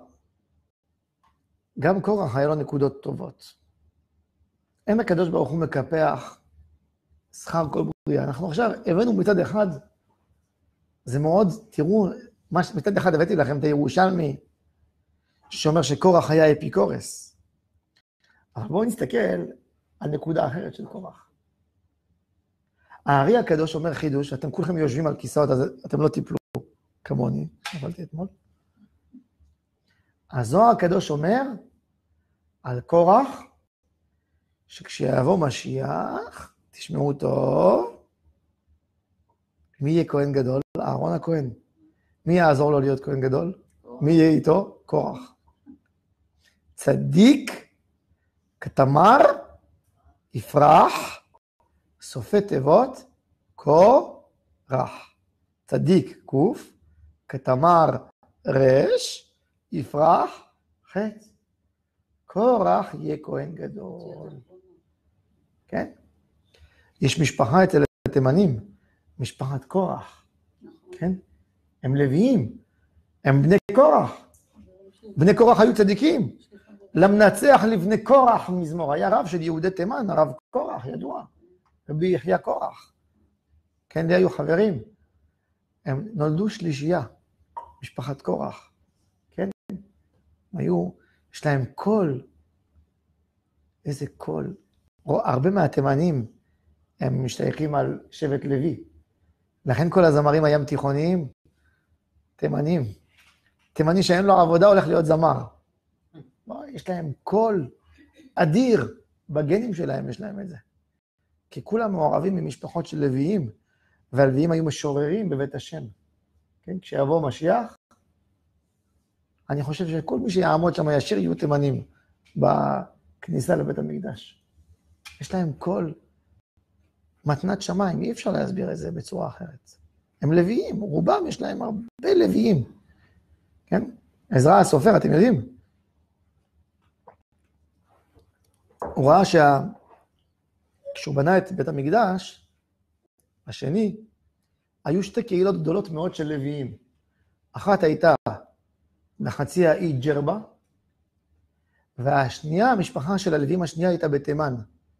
Speaker 1: גם קורח היה לו נקודות טובות. אין הקדוש ברוך הוא מקפח שכר כל בריאה. אנחנו עכשיו הבאנו מצד אחד, זה מאוד, תראו, מצד אחד הבאתי לכם את הירושלמי, שאומר שקורח היה אפיקורס. אבל בואו נסתכל על נקודה אחרת של קורח. הארי הקדוש אומר חידוש, אתם כולכם יושבים על כיסאות, אז אתם לא תיפלו כמוני, נפלתי אתמול. הזוהר הקדוש אומר על קורח, שכשיבוא משיח, תשמעו טוב, מי יהיה כהן גדול? אהרון הכהן. מי יעזור לו להיות כהן גדול? מי יהיה איתו? קורח. צדיק, כתמר, יפרח, סופי תיבות, קורח. צדיק, קוף, כתמר, רש, יפרח, חץ. קורח יהיה כהן גדול. כן? יש משפחה אצל התימנים, משפחת קורח. כן? הם לוויים, הם בני קורח. בני קורח היו צדיקים. למנצח לבני קורח מזמור. היה רב של יהודי תימן, הרב קורח, ידוע. רבי יחיה קורח. כן, לי היו חברים. הם נולדו שלישייה, משפחת קורח. כן? הם היו, יש להם קול. איזה קול. הרבה מהתימנים הם משתייכים על שבט לוי. לכן כל הזמרים הים תיכוניים, תימנים. תימני שאין לו עבודה הולך להיות זמר. יש להם קול אדיר, בגנים שלהם יש להם את זה. כי כולם מעורבים ממשפחות של לוויים, והלוויים היו משוררים בבית השם. כן? כשיבוא משיח, אני חושב שכל מי שיעמוד שם ישיר יהיו תימנים בכניסה לבית המקדש. יש להם קול מתנת שמיים, אי אפשר להסביר את זה בצורה אחרת. הם לוויים, רובם יש להם הרבה לוויים. כן? עזרא הסופר, אתם יודעים? הוא ראה שה... כשהוא בנה את בית המקדש, השני, היו שתי קהילות גדולות מאוד של לוויים. אחת הייתה בחצי האי ג'רבה, והשנייה, המשפחה של הלוויים השנייה הייתה בתימן.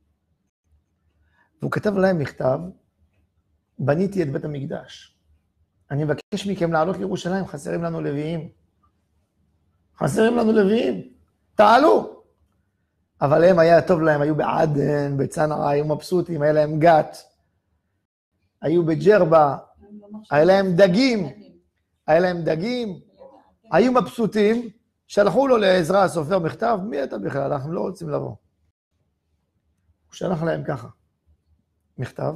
Speaker 1: והוא כתב להם מכתב, בניתי את בית המקדש. אני מבקש מכם לעלות לירושלים, חסרים לנו לוויים. חסרים לנו לוויים. תעלו. אבל הם היה טוב להם, היו בעדן, בצנעא, היו מבסוטים, היה להם גת, היו בג'רבה, היה להם דגים, היה להם דגים, היו מבסוטים, שלחו לו לעזרא הסופר מכתב, מי אתה בכלל? אנחנו לא רוצים לבוא. הוא שלח להם ככה, מכתב.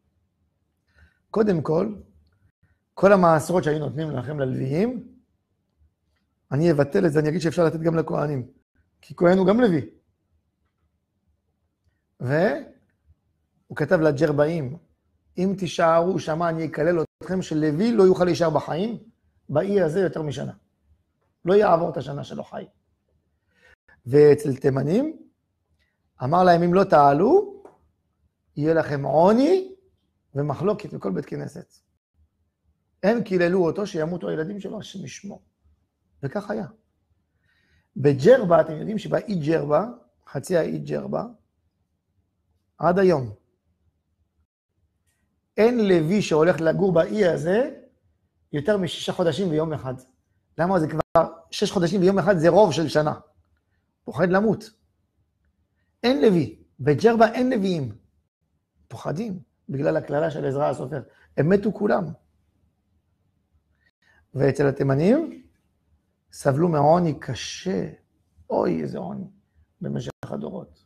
Speaker 1: קודם כל, כל המעשרות שהיו נותנים לכם ללוויים, אני אבטל את זה, אני אגיד שאפשר לתת גם לכהנים, כי כהן הוא גם לוי. והוא כתב לג'רבאים, אם תישארו שמה אני אקלל אתכם שלוי לא יוכל להישאר בחיים, באי הזה יותר משנה. לא יעבור את השנה שלו חי. ואצל תימנים, אמר להם, אם לא תעלו, יהיה לכם עוני ומחלוקת בכל בית כנסת. הם קיללו אותו שימותו הילדים שלו, השם ישמור. וכך היה. בג'רבה, אתם יודעים שבאי ג'רבה, חצי האי ג'רבה, עד היום, אין לוי שהולך לגור באי הזה יותר משישה חודשים ויום אחד. למה? זה כבר שש חודשים ויום אחד זה רוב של שנה. פוחד למות. אין לוי. בג'רבה אין לוויים. פוחדים בגלל הכללה של עזרא הסופר. הם מתו כולם. ואצל התימנים סבלו מעוני קשה. אוי, איזה עוני. במשך הדורות.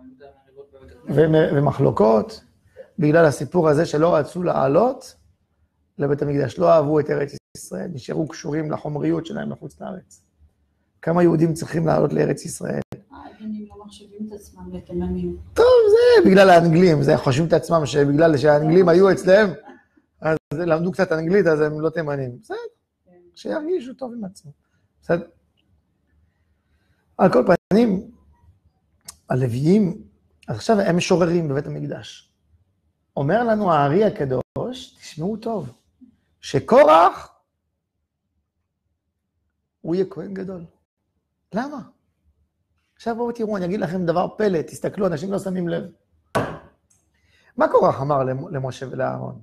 Speaker 1: ומחלוקות, בגלל הסיפור הזה שלא רצו לעלות לבית המקדש, לא אהבו את ארץ ישראל, נשארו קשורים לחומריות שלהם לחוץ לארץ. כמה יהודים צריכים לעלות לארץ ישראל?
Speaker 2: האדונים לא מחשבים את עצמם לתימנים.
Speaker 1: טוב, זה בגלל האנגלים, זה חושבים את עצמם שבגלל שהאנגלים היו אצלם, אז למדו קצת אנגלית, אז הם לא תימנים. בסדר, שירגישו טוב עם עצמם. בסדר. על כל פנים, הלוויים, עכשיו הם משוררים בבית המקדש. אומר לנו הארי הקדוש, תשמעו טוב, שקורח הוא יהיה כהן גדול. למה? עכשיו בואו תראו, אני אגיד לכם דבר פלא, תסתכלו, אנשים לא שמים לב. מה קורח אמר למשה ולאהרון?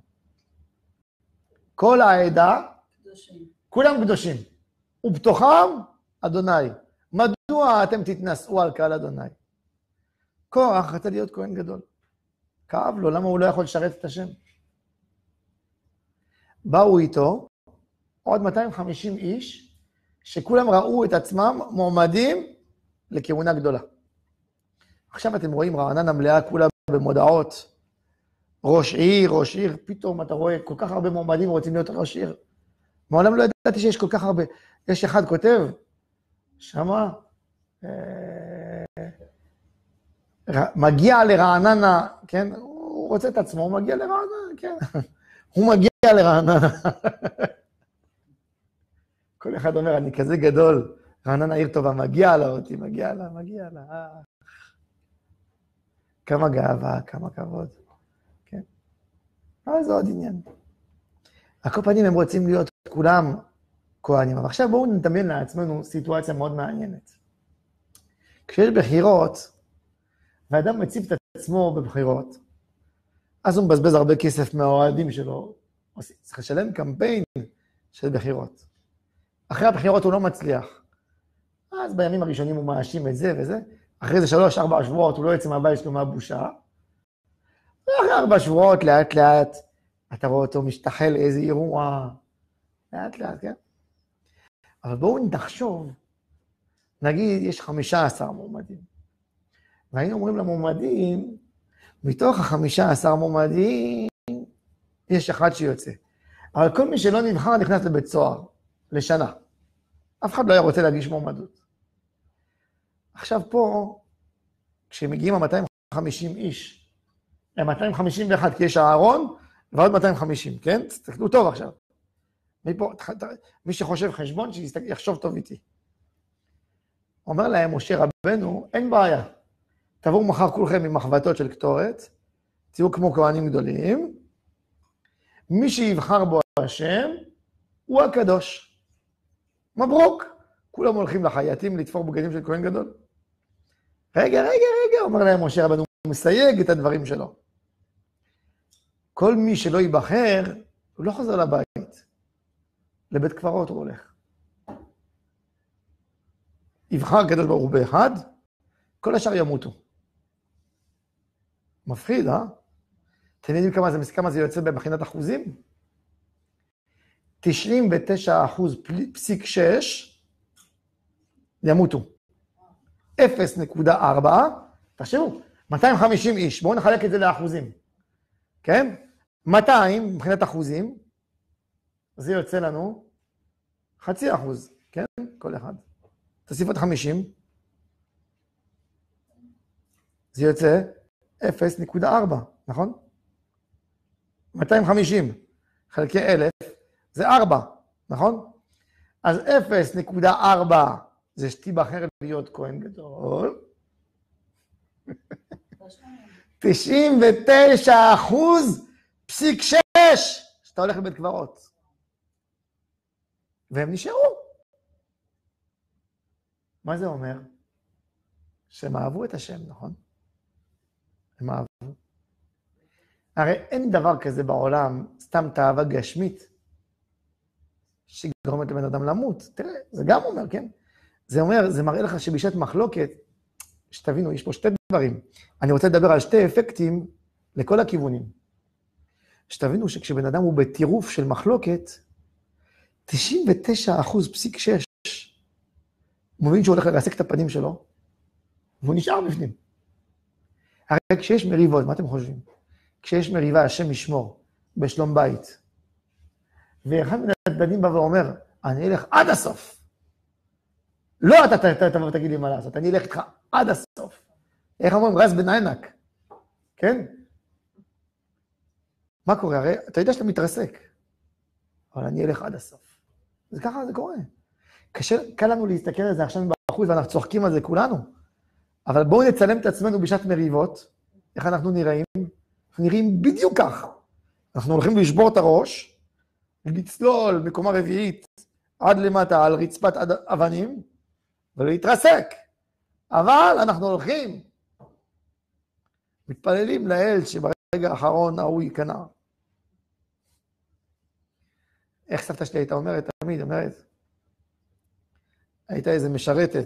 Speaker 1: כל העדה,
Speaker 2: קדושים.
Speaker 1: כולם קדושים, ובתוכם אדוני. מדוע אתם תתנשאו על קהל אדוני? קורח רצה להיות כהן גדול. כאב לו, למה הוא לא יכול לשרת את השם? באו איתו עוד מאתיים וחמישים איש, שכולם ראו את עצמם מועמדים לכהונה גדולה. עכשיו אתם רואים רעננה מלאה כולה במודעות, ראש עיר, ראש עיר, פתאום אתה רואה כל כך הרבה מועמדים רוצים להיות ראש עיר. מעולם לא ידעתי שיש כל כך הרבה. יש אחד כותב, שמה, מגיע לרעננה, כן? הוא רוצה את עצמו, הוא מגיע לרעננה, כן? הוא מגיע לרעננה. כל אחד אומר, אני כזה גדול, רעננה עיר טובה, מגיע לה אותי, מגיע לה, מגיע לה. כמה גאווה, כמה כבוד. כן? אבל זה עוד עניין. על כל פנים הם רוצים להיות כולם כהנים. אבל עכשיו בואו נדמיין לעצמנו סיטואציה מאוד מעניינת. כשיש בחירות, והאדם מציב את עצמו בבחירות, אז הוא מבזבז הרבה כסף מהאוהדים שלו, צריך לשלם קמפיין של בחירות. אחרי הבחירות הוא לא מצליח. אז בימים הראשונים הוא מאשים את זה וזה, אחרי זה שלוש, ארבע שבועות הוא לא יצא מהבית שלו מהבושה, ואחרי ארבע שבועות לאט לאט, אתה רואה אותו משתחל איזה אירוע, לאט לאט, כן? אבל בואו נחשוב, נגיד יש חמישה עשר מועמדים, והיינו אומרים למועמדים, מתוך החמישה עשר מועמדים, יש אחד שיוצא. אבל כל מי שלא נבחר נכנס לבית סוהר, לשנה. אף אחד לא היה רוצה להגיש מועמדות. עכשיו פה, כשמגיעים ה-מאתיים וחמישים איש, הם מאתיים חמישים ואחת, כי יש הארון, ועוד מאתיים וחמישים, כן? תסתכלו טוב עכשיו. מפה, מי שחושב חשבון, שיחשוב טוב איתי. אומר להם, משה רבנו, אין בעיה. תבואו מחר כולכם עם מחבטות של קטורת, תהיו כמו כהנים גדולים, מי שיבחר בו השם, הוא הקדוש. מברוק. כולם הולכים לחייטים לתפור בגדים של כהן גדול. רגע, רגע, רגע, אומר להם משה רבנו, הוא מסייג את הדברים שלו. כל מי שלא ייבחר, הוא לא חוזר לבית. לבית קברות הוא הולך. יבחר קדוש ברוך הוא באחד, כל השאר ימותו. מפחיד, אה? אתם יודעים כמה זה, כמה זה יוצא במכינת אחוזים? תשעים ותשע אחוז פסיק שש ימותו. אפס נקודה ארבע, תחשבו, מאתיים וחמישים איש, בואו נחלק את זה לאחוזים. כן? מאתיים מבחינת אחוזים, זה יוצא לנו חצי אחוז, כן? כל אחד. תוסיף עוד חמישים, זה יוצא אפס נקודה ארבע, נכון? מאתיים וחמישים חלקי אלף, זה ארבע, נכון? אז אפס נקודה ארבע זה שתיבחר להיות כהן גדול. תשעים ותשע אחוז פסיק שש, שאתה הולך לבית קברות. והם נשארו. מה זה אומר? שהם אהבו את השם, נכון? הם אהבו. הרי אין דבר כזה בעולם, סתם תאווה גשמית, שגורמת לבן אדם למות. תראה, זה גם אומר, כן? זה אומר, זה מראה לך שבשעת מחלוקת, שתבינו, יש פה שתי דברים. אני רוצה לדבר על שתי אפקטים לכל הכיוונים. שתבינו שכשבן אדם הוא בטירוף של מחלוקת, תשעים ותשע אחוז פסיק שש, הוא מבין שהוא הולך לרסק את הפנים שלו, והוא נשאר בפנים. הרי כשיש מריבות, מה אתם חושבים? כשיש מריבה, השם ישמור, בשלום בית, ואחד מן הצדדים בא ואומר, אני אלך עד הסוף. לא אתה תבוא ותגיד לי מה לעשות, אני אלך איתך עד הסוף. איך אומרים? רז בן עינק. כן? מה קורה? הרי אתה יודע שאתה מתרסק, אבל אני אלך עד הסוף. אז ככה זה קורה. קשה, קל לנו להסתכל על זה עכשיו מבחוץ, ואנחנו צוחקים על זה כולנו. אבל בואו נצלם את עצמנו בשעת מריבות, איך אנחנו נראים? אנחנו נראים בדיוק כך. אנחנו הולכים לשבור את הראש, לצלול מקומה רביעית עד למטה על רצפת אבנים, ולהתרסק. אבל אנחנו הולכים, מתפללים לאל שברגע האחרון ההוא ייכנע. איך סבתא שלי הייתה אומרת, תמיד אומרת, הייתה איזה משרתת,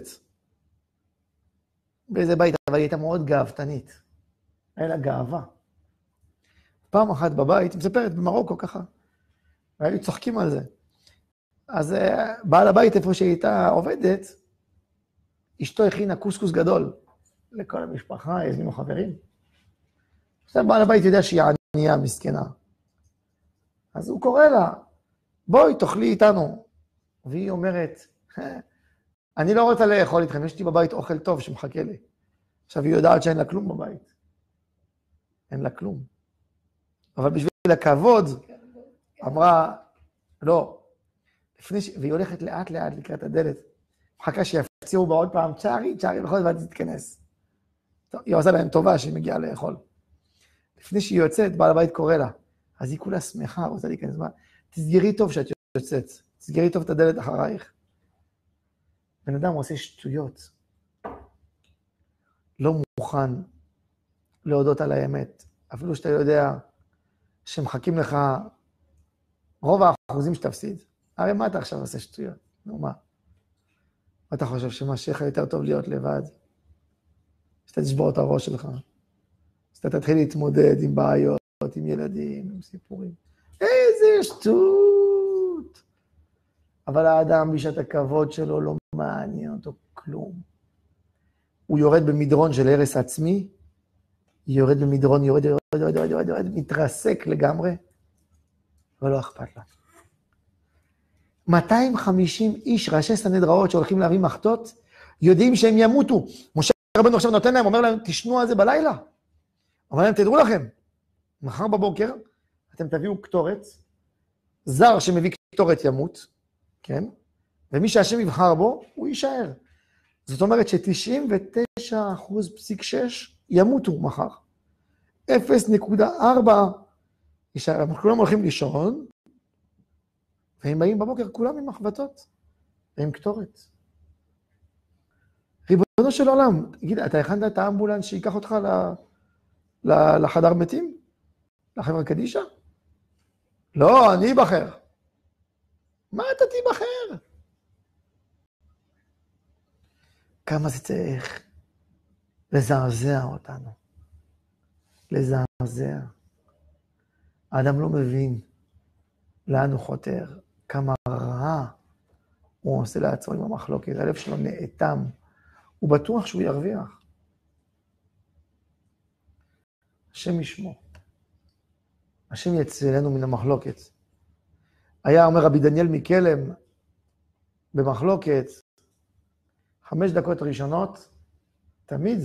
Speaker 1: באיזה בית, אבל היא הייתה מאוד גאוותנית. היה לה גאווה. פעם אחת בבית, היא מספרת במרוקו ככה, והיו צוחקים על זה. אז בעל הבית, איפה שהיא הייתה עובדת, אשתו הכינה קוסקוס גדול לכל המשפחה, הזמינו חברים. עכשיו בעל הבית יודע שהיא ענייה מסכנה. אז הוא קורא לה, בואי תאכלי איתנו. והיא אומרת, אני לא רוצה לאכול איתכם, יש לי בבית אוכל טוב שמחכה לי. עכשיו היא יודעת שאין לה כלום בבית. אין לה כלום. אבל בשביל הכבוד, אמרה, לא. לפני ש... והיא הולכת לאט לאט לקראת הדלת. מחכה שיפציעו בה עוד פעם, צ'ארי, צ'ארי, בכל זאת תתכנס. טוב, היא עושה להם טובה שהיא מגיעה לאכול. לפני שהיא יוצאת, בעל הבית קורא לה. אז היא כולה שמחה, רוצה להיכנס. תסגרי טוב שאת יוצאת. תסגרי טוב את הדלת אחרייך. בן אדם עושה שטויות. לא מוכן להודות על האמת. אפילו שאתה יודע שמחכים לך רוב האחוזים שתפסיד. הרי מה אתה עכשיו עושה שטויות? נו מה? אתה חושב שמשך יותר טוב להיות לבד? שאתה תשבור את הראש שלך. שאתה תתחיל להתמודד עם בעיות, עם ילדים, עם סיפורים. איזה שטות! אבל האדם בשעת הכבוד שלו לא מעניין אותו כלום. הוא יורד במדרון של הרס עצמי, יורד במדרון, יורד, יורד, יורד, יורד, יורד, יורד, מתרסק לגמרי, ולא אכפת לה. מאתיים וחמישים איש, ראשי סנהדריות שהולכים להביא מחטות, יודעים שהם ימותו. משה רבנו עכשיו נותן להם, אומר להם, תשנו על זה בלילה. אומר להם, תדעו לכם, מחר בבוקר, אתם תביאו קטורת, זר שמביא קטורת ימות, כן? ומי שהשם יבחר בו, הוא יישאר. זאת אומרת ש-תשעים ותשע אחוז פסיק שש ימותו מחר. אפס נקודה ארבע יישאר. הם כולם הולכים לישון, והם באים בבוקר כולם עם מחבטות, ועם קטורת. ריבונו של עולם, תגיד, אתה הכנת את האמבולנס שיקח אותך ל... ל... לחדר מתים? לחברה קדישה? לא, אני אבחר. מה אתה תיבחר? כמה זה צריך לזעזע אותנו. לזעזע. האדם לא מבין לאן הוא חותר, כמה רע הוא עושה לעצמו עם המחלוקת, הלב שלו נאטם, הוא בטוח שהוא ירוויח. השם ישמו. השם יצילנו מן המחלוקת. היה אומר רבי דניאל מקלם, במחלוקת, חמש דקות ראשונות, תמיד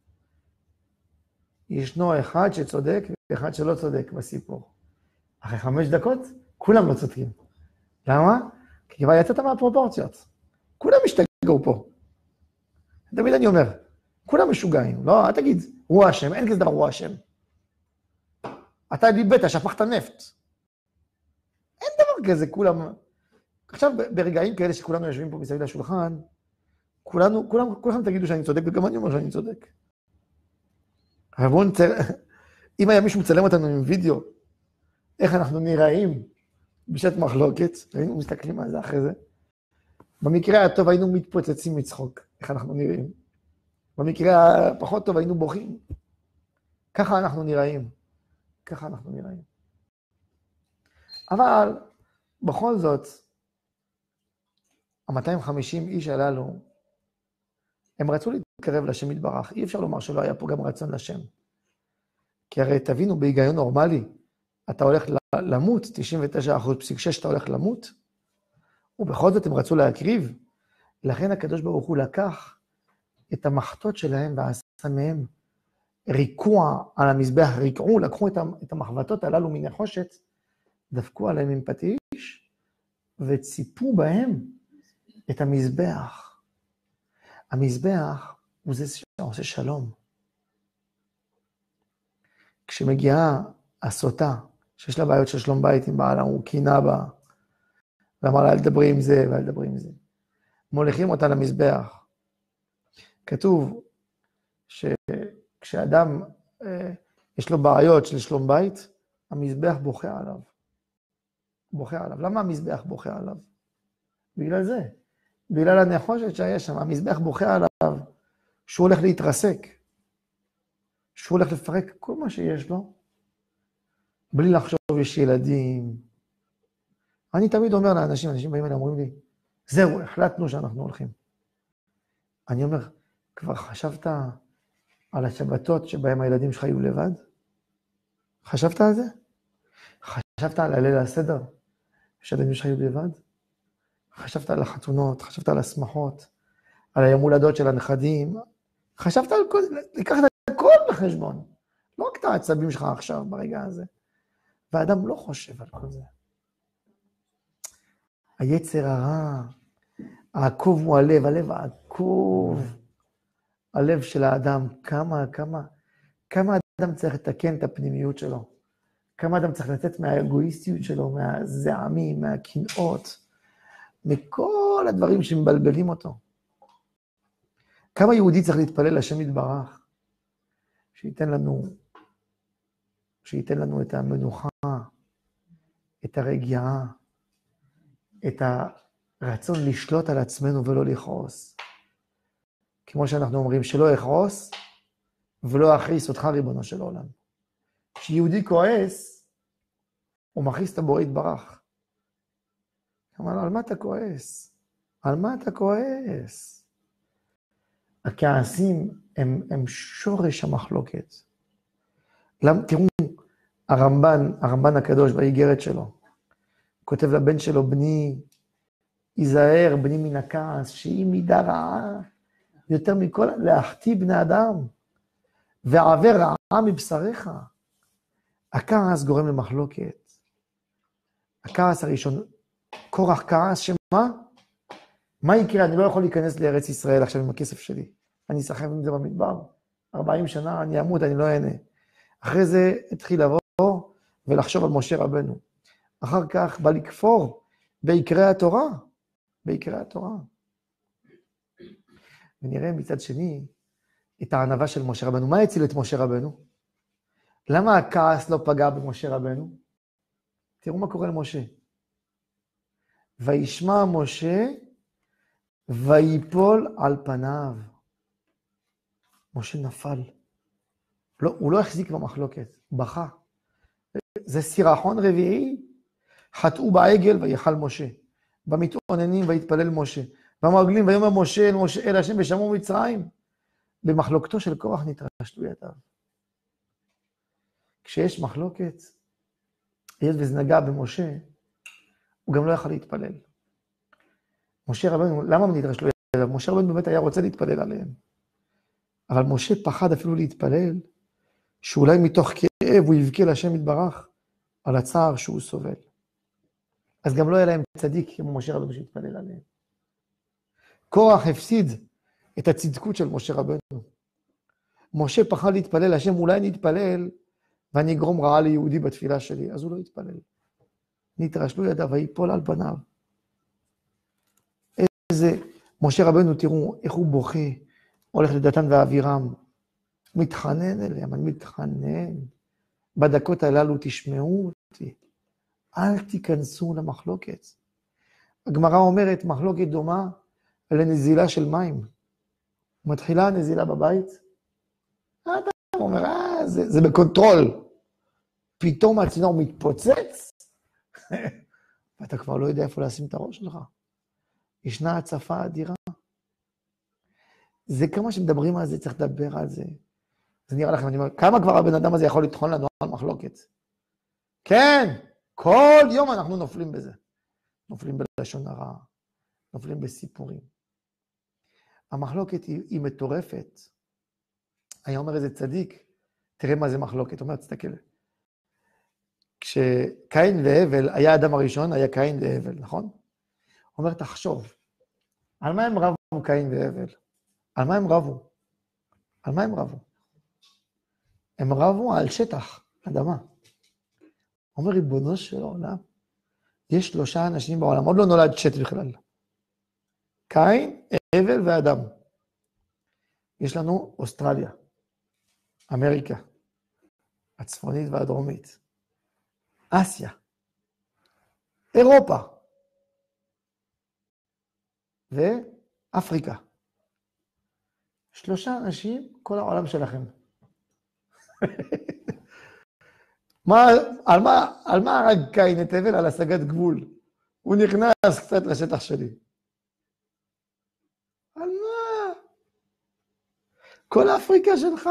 Speaker 1: ישנו אחד שצודק ואחד שלא צודק בסיפור. אחרי חמש דקות, כולם לא צודקים. למה? כי כבר יצאת מהפרופורציות. כולם משתגעו פה. תמיד אני אומר, כולם משוגעים. לא, אל תגיד, הוא השם, אין כזה דבר, הוא השם. אתה דיברת, שפכת נפט. אין דבר כזה, כולם... עכשיו, ברגעים כאלה שכולנו יושבים פה מסביב לשולחן, כולנו, כולם, כולכם תגידו שאני צודק, וגם אני אומר שאני צודק. אבל בואו נצל... אם היה מישהו מצלם אותנו עם וידאו, איך אנחנו נראים בשעת מחלוקת, היינו מסתכלים על זה אחרי זה. במקרה הטוב היינו מתפוצצים מצחוק, איך אנחנו נראים. במקרה הפחות טוב היינו בוכים. ככה אנחנו נראים. ככה אנחנו נראים. אבל בכל זאת, ה-מאתיים וחמישים איש הללו, הם רצו להתקרב לשם יתברך. אי אפשר לומר שלא היה פה גם רצון לשם. כי הרי תבינו, בהיגיון נורמלי, אתה הולך למות, תשעים ותשע אחוז פסיק שש אתה הולך למות, ובכל זאת הם רצו להקריב. לכן הקדוש ברוך הוא לקח את המחטות שלהם ועשה מהם ריקוע על המזבח, ריקעו, לקחו את המחבטות הללו מנחושת, דפקו עליהם עם פטיש, וציפו בהם את המזבח. המזבח הוא זה שעושה שלום. כשמגיעה הסוטה, שיש לה בעיות של שלום בית עם בעלה, הוא קינה בה, ואמר לה, אל תדברי עם זה, ואל תדברי עם זה. מוליכים אותה למזבח. כתוב שכשאדם אה, יש לו בעיות של שלום בית, המזבח בוכה עליו. בוכה עליו. למה המזבח בוכה עליו? בגלל זה. בגלל הנחושת שהיה שם. המזבח בוכה עליו שהוא הולך להתרסק. שהוא הולך לפרק כל מה שיש לו, בלי לחשוב יש ילדים. אני תמיד אומר לאנשים, אנשים באים אליי, אומרים לי, זהו, החלטנו שאנחנו הולכים. אני אומר, כבר חשבת על השבתות שבהם הילדים שלך יהיו לבד? חשבת על זה? חשבת על הליל הסדר, שהילדים שלך יהיו לבד? חשבת על החתונות, חשבת על השמחות, על היום הולדות של הנכדים, חשבת על כל, לקחת הכל בחשבון. לא רק את העצבים שלך עכשיו, ברגע הזה. והאדם לא חושב על כל זה. היצר הרע, העקוב הוא הלב, הלב העקוב, הלב של האדם, כמה, כמה, כמה האדם צריך לתקן את הפנימיות שלו, כמה האדם צריך לצאת מהאגואיסטיות שלו, מהזעמים, מהקנאות, מכל הדברים שמבלבלים אותו. כמה יהודי צריך להתפלל לשם יתברך, שייתן לנו, שייתן לנו את המנוחה, את הרגיעה, את הרצון לשלוט על עצמנו ולא לכעוס. כמו שאנחנו אומרים, שלא יכעוס ולא יכעיס אותך ריבונו של עולם. כשיהודי כועס, הוא מכעיס את הבורא יתברך. אמר לו, על מה אתה כועס? על מה אתה כועס? הכעסים הם, הם שורש המחלוקת. למ, תראו, הרמב"ן, הרמב"ן הקדוש באיגרת שלו, כותב לבן שלו, בני, היזהר, בני מן הכעס, שהיא מידה רעה, יותר מכל, להחטיא בני אדם, ועבר רעה מבשריך. הכעס גורם למחלוקת. הכעס הראשון, קורח כעס, שמה? מה יקרה? אני לא יכול להיכנס לארץ ישראל עכשיו עם הכסף שלי. אני אסחב עם זה במדבר. ארבעים שנה, אני אמות, אני לא אענה. אחרי זה התחיל לבוא ולחשוב על משה רבנו. אחר כך בא לכפור בעיקרי התורה. בעיקרי התורה. ונראה מצד שני את הענווה של משה רבנו. מה הציל את משה רבנו? למה הכעס לא פגע במשה רבנו? תראו מה קורה למשה. וישמע משה ויפול על פניו. משה נפל. לא, הוא לא החזיק במחלוקת, בכה. זה סירחון רביעי, חטאו בעגל ויחל משה. במתאוננים ויתפלל משה. במרגלים ויאמר משה אל משה אל השם ושמעו מצרים. במחלוקתו של קורח נתרשלו ידיו. כשיש מחלוקת, היות וזה נגע במשה, הוא גם לא יכול להתפלל. משה רבנו, למה נתרשלו ידיו? משה רבנו באמת היה רוצה להתפלל עליהם. אבל משה פחד אפילו להתפלל, שאולי מתוך כאב הוא יבכה להשם יתברך על הצער שהוא סובל. אז גם לא היה להם צדיק כמו משה רבנו שהתפלל עליהם. קורח הפסיד את הצדקות של משה רבנו. משה פחד להתפלל, השם אולי נתפלל ואני אגרום רעה ליהודי בתפילה שלי, אז הוא לא התפלל. נתרשלו ידיו ויפול על פניו. איזה, משה רבנו תראו איך הוא בוכה, הולך לדתן ואבירם, מתחנן אליהם, אני מתחנן. בדקות הללו תשמעו אותי, אל תיכנסו למחלוקת. הגמרא אומרת, מחלוקת דומה לנזילה של מים. מתחילה הנזילה בבית, אתה אומר, אה, זה, זה בקונטרול. פתאום הצינור מתפוצץ, ואתה כבר לא יודע איפה לשים את הראש שלך. ישנה הצפה אדירה. זה כמה שמדברים על זה, צריך לדבר על זה. זה נראה לכם, אני אומר, כמה כבר הבן אדם הזה יכול לטחון לנו על מחלוקת? כן, כל יום אנחנו נופלים בזה. נופלים בלשון הרע, נופלים בסיפורים. המחלוקת היא, היא מטורפת. היה אומר איזה צדיק, תראה מה זה מחלוקת. אומר, תסתכל. כשקין והבל, היה האדם הראשון, היה קין והבל, נכון? אומר, תחשוב, על מה הם רבו קין והבל? על מה הם רבו? על מה הם רבו? הם רבו על שטח, אדמה. אומר, ריבונו של העולם, יש שלושה אנשים בעולם, עוד לא נולד שט בכלל. קין, הבל ואדם. יש לנו אוסטרליה, אמריקה, הצפונית והדרומית, אסיה, אירופה, ואפריקה. שלושה אנשים, כל העולם שלכם. מה, על מה, על מה הרג קין את הבל? על השגת גבול. הוא נכנס קצת לשטח שלי. על מה? כל אפריקה שלך,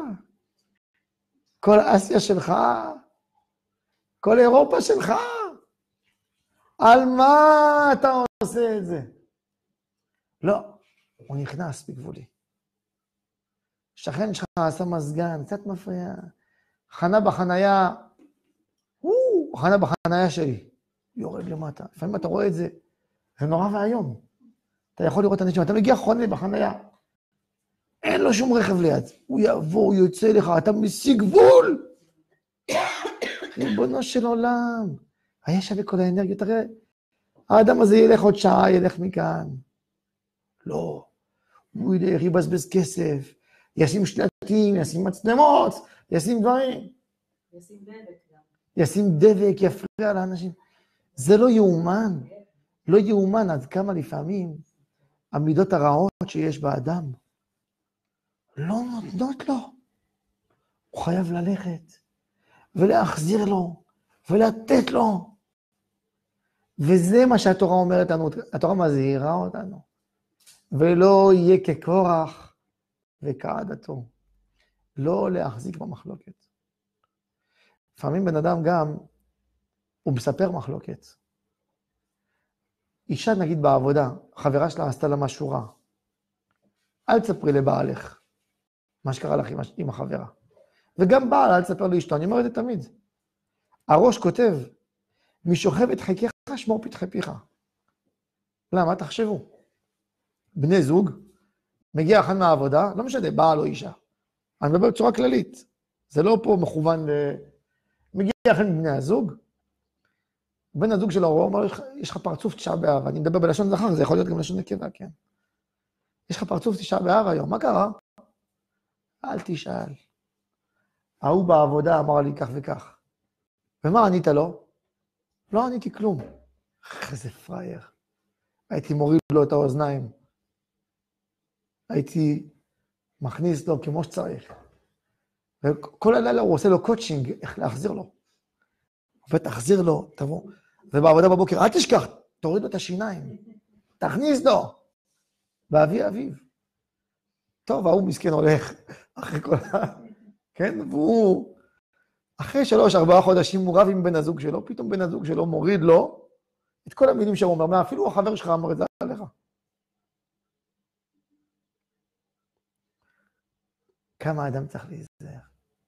Speaker 1: כל אסיה שלך, כל אירופה שלך. על מה אתה עושה את זה? לא, הוא נכנס בגבולי. שכן שלך עשה מזגן, קצת מפריע. חנה בחנייה, הוא חנה בחנייה שלי. יורד למטה. לפעמים אתה רואה את זה, זה נורא והיום. אתה יכול לראות אנשים, אתה מגיע חונה בחנייה, אין לו שום רכב ליד. הוא יבוא, הוא יוצא לך, אתה משיג גבול. ריבונו של עולם. היה שווה כל האנרגיות, תראה, האדם הזה ילך עוד שעה, ילך מכאן. לא. הוא ילך, יבזבז כסף, ישים שלטים, ישים מצלמות, ישים דברים.
Speaker 2: ישים דבק גם.
Speaker 1: ישים דבק, יפריע לאנשים. זה לא יאומן. לא יאומן עד כמה לפעמים המידות הרעות שיש באדם לא נותנות לו. הוא חייב ללכת ולהחזיר לו ולתת לו. וזה מה שהתורה אומרת לנו. התורה מזהירה אותנו. ולא יהיה כקורח וכעדתו. לא להחזיק במחלוקת. לפעמים בן אדם גם, הוא מספר מחלוקת. אישה נגיד בעבודה, חברה שלה עשתה לה משהו רע. אל תספרי לבעלך מה שקרה לך עם החברה. וגם בעל, אל תספר לאשתו, אני אומר את זה תמיד. הראש כותב, משוכבת חיקך שמור פתחי פיך. למה? תחשבו. בני זוג, מגיע אחד מהעבודה, לא משנה, בעל או אישה. אני מדבר בצורה כללית. זה לא פה מכוון ל... מגיע אחד מבני הזוג, בן הזוג שלו הוא אומר, יש לך פרצוף תשעה באב, אני מדבר בלשון זכר, זה יכול להיות גם לשון נקבה, כן. יש לך פרצוף תשעה באב היום, מה קרה? אל תשאל. ההוא בעבודה אמר לי כך וכך. ומה ענית לו? לא עניתי כלום. איזה פרייר. הייתי מוריד לו את האוזניים. הייתי מכניס לו כמו שצריך. וכל הלילה הוא עושה לו קוצ'ינג, איך להחזיר לו. ותחזיר לו, תבוא. ובעבודה בבוקר, אל תשכח, תוריד לו את השיניים. תכניס לו. ואבי אביו. טוב, ההוא מסכן הולך אחרי כל ה... כן? והוא... אחרי שלוש, ארבעה חודשים הוא רב עם בן הזוג שלו, פתאום בן הזוג שלו מוריד לו את כל המילים שהוא אומר, אפילו החבר שלך אמר את זה עליך. כמה האדם צריך להיזהר.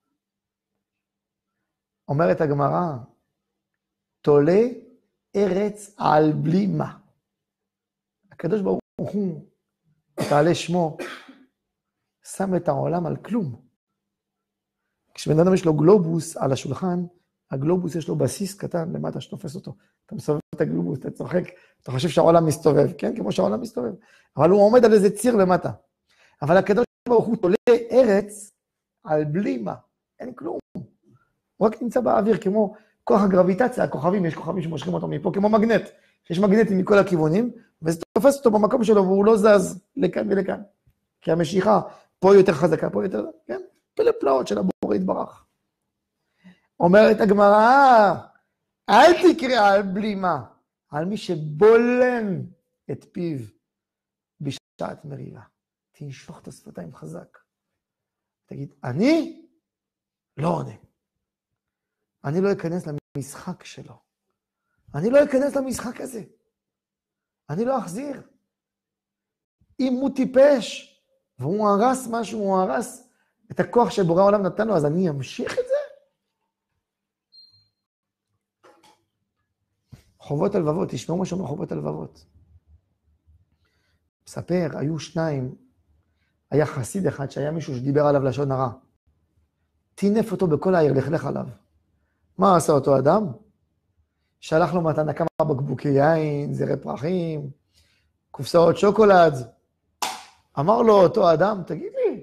Speaker 1: אומרת הגמרא, תולה ארץ על בלי מה. הקדוש ברוך הוא, תעלה שמו, שם את העולם על כלום. כשבן אדם יש לו גלובוס על השולחן, הגלובוס יש לו בסיס קטן למטה שתופס אותו. אתה מסובב את הגלובוס, אתה צוחק, אתה חושב שהעולם מסתובב, כן? כמו שהעולם מסתובב. אבל הוא עומד על איזה ציר למטה. אבל הקדוש ברוך הוא תולה ארץ על בלי מה. אין כלום. הוא רק נמצא באוויר כמו כוח הגרביטציה, הכוכבים, יש כוכבים שמושכים אותו מפה, כמו מגנט. יש מגנטים מכל הכיוונים, וזה תופס אותו במקום שלו, והוא לא זז לכאן ולכאן. כי המשיכה פה יותר חזקה, פה יותר, כן? פלא פלאות של הבורא יתברך. אומרת הגמרא, אל תקרא על בלי מה, על מי שבולן את פיו בשעת מריבה. תנשוך את השפתיים חזק. תגיד, אני לא עונה. אני לא אכנס למשחק שלו. אני לא אכנס למשחק הזה. אני לא אחזיר. אם הוא טיפש, והוא הרס משהו, הוא הרס את הכוח שבורא העולם נתן לו, אז אני אמשיך את זה? חובות הלבבות, תשמעו משהו מחובות הלבבות. מספר, היו שניים, היה חסיד אחד שהיה מישהו שדיבר עליו לשון הרע. טינף אותו בכל העיר, לכלך עליו. מה עשה אותו אדם? שלח לו מתנה כמה בקבוקי יין, זרי פרחים, קופסאות שוקולד. אמר לו אותו אדם, תגיד לי,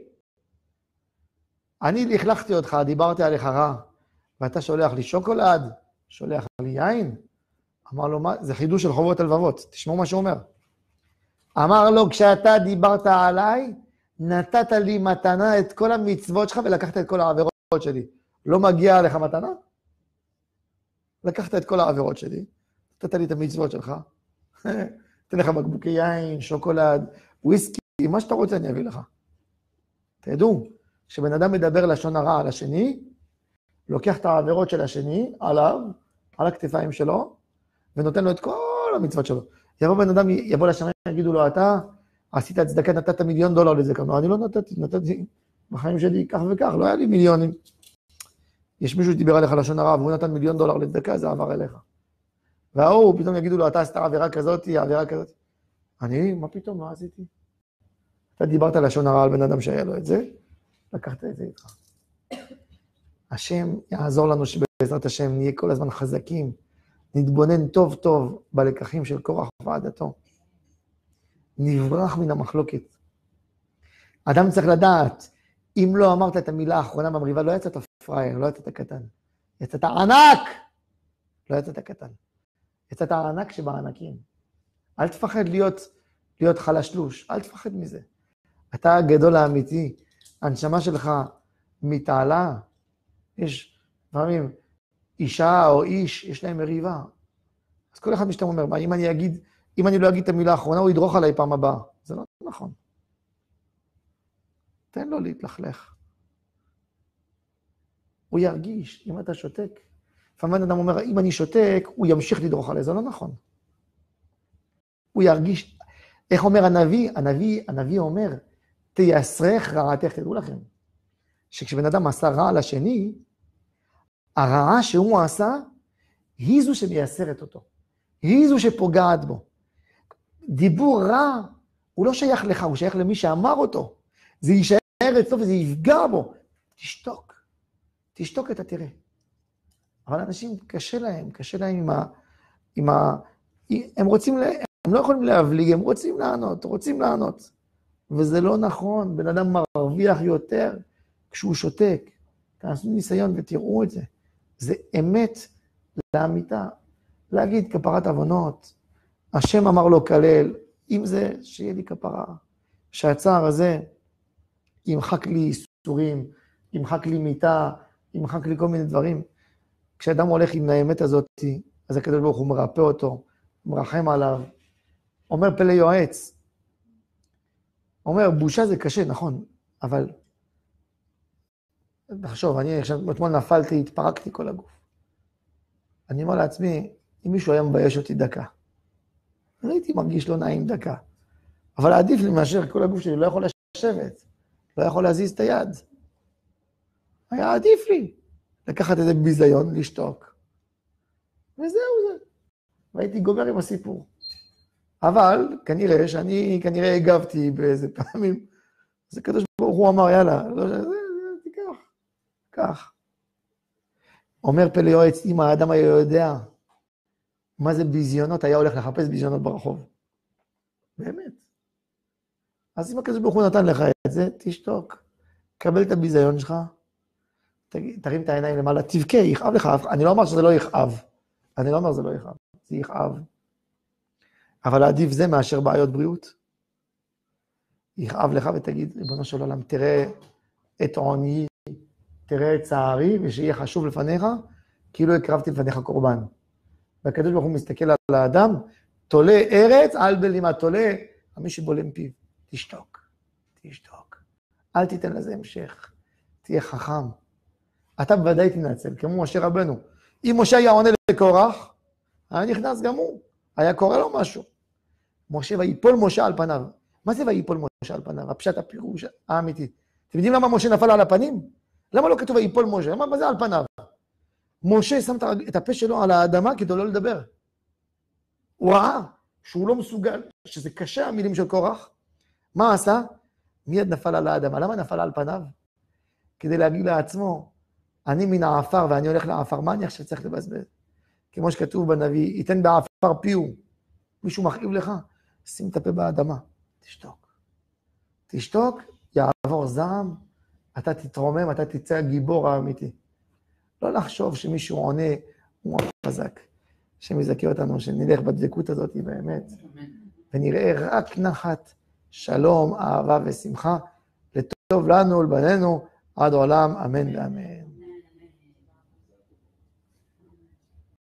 Speaker 1: אני לכלכתי אותך, דיברתי עליך רע, ואתה שולח לי שוקולד, שולח לי יין? אמר לו, מה? זה חידוש של חובות הלבבות, תשמעו מה שהוא אומר. אמר לו, כשאתה דיברת עליי, נתת לי מתנה את כל המצוות שלך ולקחת את כל העבירות שלי. לא מגיע לך מתנה? לקחת את כל העבירות שלי, נתת לי את המצוות שלך, תן לך בקבוקי יין, שוקולד, וויסקי, מה שאתה רוצה אני אביא לך. תדעו, כשבן אדם מדבר לשון הרע על השני, לוקח את העבירות של השני עליו, על הכתפיים שלו, ונותן לו את כל המצוות שלו. יבוא בן אדם, יבוא לשמיים, יגידו לו, אתה עשית צדקה, נתת מיליון דולר לזה, כמה, אני לא נתתי, נתתי בחיים שלי כך וכך, לא היה לי מיליונים. יש מישהו שדיבר עליך לשון הרע, והוא נתן מיליון דולר לצדקה, זה עבר אליך. והוא, פתאום יגידו לו, אתה עשית עבירה כזאת, עבירה כזאת. אני, מה פתאום, מה עשיתי? אתה דיברת לשון הרע על בן אדם שהיה לו את זה, לקחת את זה איתך. השם יעזור לנו שבעזרת השם נהיה כל הזמן חזקים, נתבונן טוב טוב בלקחים של קורח ועדתו. נברח מן המחלוקת. אדם צריך לדעת, אם לא אמרת את המילה האחרונה במריבה, לא יצאת פרייר, לא יצאת קטן. יצאת ענק! לא יצאת קטן. יצאת הענק שבענקים. אל תפחד להיות, להיות חלשלוש, אל תפחד מזה. אתה הגדול האמיתי, הנשמה שלך מתעלה, יש לפעמים אישה או איש, יש להם מריבה. אז כל אחד משתם אומר, מה, אם אני אגיד, אם אני לא אגיד את המילה האחרונה, הוא ידרוך עליי פעם הבאה. זה לא נכון. תן לו להתלכלך. הוא ירגיש, אם אתה שותק. לפעמים אדם אומר, אם אני שותק, הוא ימשיך לדרוך עליי, זה לא נכון. הוא ירגיש, איך אומר הנביא? הנביא, הנביא אומר, תייסרך רעתך, תדעו לכם, שכשבן אדם עשה רע לשני, הרעה שהוא עשה, היא זו שמייסרת אותו. היא זו שפוגעת בו. דיבור רע, הוא לא שייך לך, הוא שייך למי שאמר אותו. זה יישאר אצלו וזה יפגע בו. תשתוק. תשתוק אתה תראה. אבל אנשים קשה להם, קשה להם עם ה... עם ה... הם רוצים, הם לא יכולים להבליג, הם רוצים לענות, רוצים לענות. וזה לא נכון, בן אדם מרוויח יותר כשהוא שותק. תעשו ניסיון ותראו את זה. זה אמת לאמיתה. להגיד כפרת עוונות, השם אמר לו כלל, אם זה שיהיה לי כפרה, שהצער הזה ימחק לי איסורים, ימחק לי מיטה, ימחק לי כל מיני דברים. כשאדם הולך עם האמת הזאת, אז הקדוש ברוך הוא מרפא אותו, מרחם עליו, אומר פלא יועץ. אומר, בושה זה קשה, נכון, אבל תחשוב, אני עכשיו, אתמול נפלתי, התפרקתי כל הגוף. אני אומר לעצמי, אם מישהו היה מבייש אותי דקה, הייתי מרגיש לא נעים דקה, אבל עדיף לי מאשר כל הגוף שלי לא יכול לשבת, לא יכול להזיז את היד. היה עדיף לי לקחת איזה ביזיון, לשתוק. וזהו זה. והייתי גומר עם הסיפור. אבל כנראה שאני כנראה הגבתי באיזה פעמים, אז הקדוש ברוך הוא אמר, יאללה, לא, זה, זה, תיקח, כך. אומר פלא יועץ, אם האדם היה יודע מה זה ביזיונות, היה הולך לחפש ביזיונות ברחוב. באמת. אז אם הקדוש ברוך הוא נתן לך את זה, תשתוק. קבל את הביזיון שלך, תרים את העיניים למעלה, תבכה, יכאב לך. אני לא אומר שזה לא יכאב. אני לא אומר שזה לא יכאב. זה יכאב. אבל עדיף זה מאשר בעיות בריאות. יכאב לך ותגיד, ריבונו של עולם, תראה את עוני, תראה את צערי, ושיהיה חשוב לפניך, כאילו הקרבתי לפניך קורבן. והקדוש ברוך הוא מסתכל על האדם, תולה ארץ, על בלימה תולה, מי שבולם פיו. תשתוק, תשתוק. אל תיתן לזה המשך. תהיה חכם. אתה בוודאי תנצל, כמו משה רבנו. אם משה היה עונה לקורח, היה נכנס גם הוא. היה קורא לו משהו. משה ויפול משה על פניו. מה זה ויפול משה על פניו? הפשט הפירוש האמיתי. אתם יודעים למה משה נפל על הפנים? למה לא כתוב ויפול משה? למה מה זה על פניו? משה שם את הפה שלו על האדמה כדי לא לדבר. הוא ראה שהוא לא מסוגל, שזה קשה המילים של קורח. מה עשה? מיד נפל על האדמה. למה נפל על פניו? כדי להגיד לעצמו, אני מן העפר ואני הולך לעפר, מה אני עכשיו צריך לבזבז? כמו שכתוב בנביא, ייתן בעפר פיהו. מישהו מכאיב לך? שים את הפה באדמה. תשתוק. תשתוק, יעבור זעם, אתה תתרומם, אתה תצא הגיבור האמיתי. לא לחשוב שמישהו עונה, הוא חזק. שמזכה אותנו, שנלך בדבקות הזאת באמת, ונראה רק נחת, שלום, אהבה ושמחה, לטוב לנו ולבנינו, עד עולם, אמן ואמן.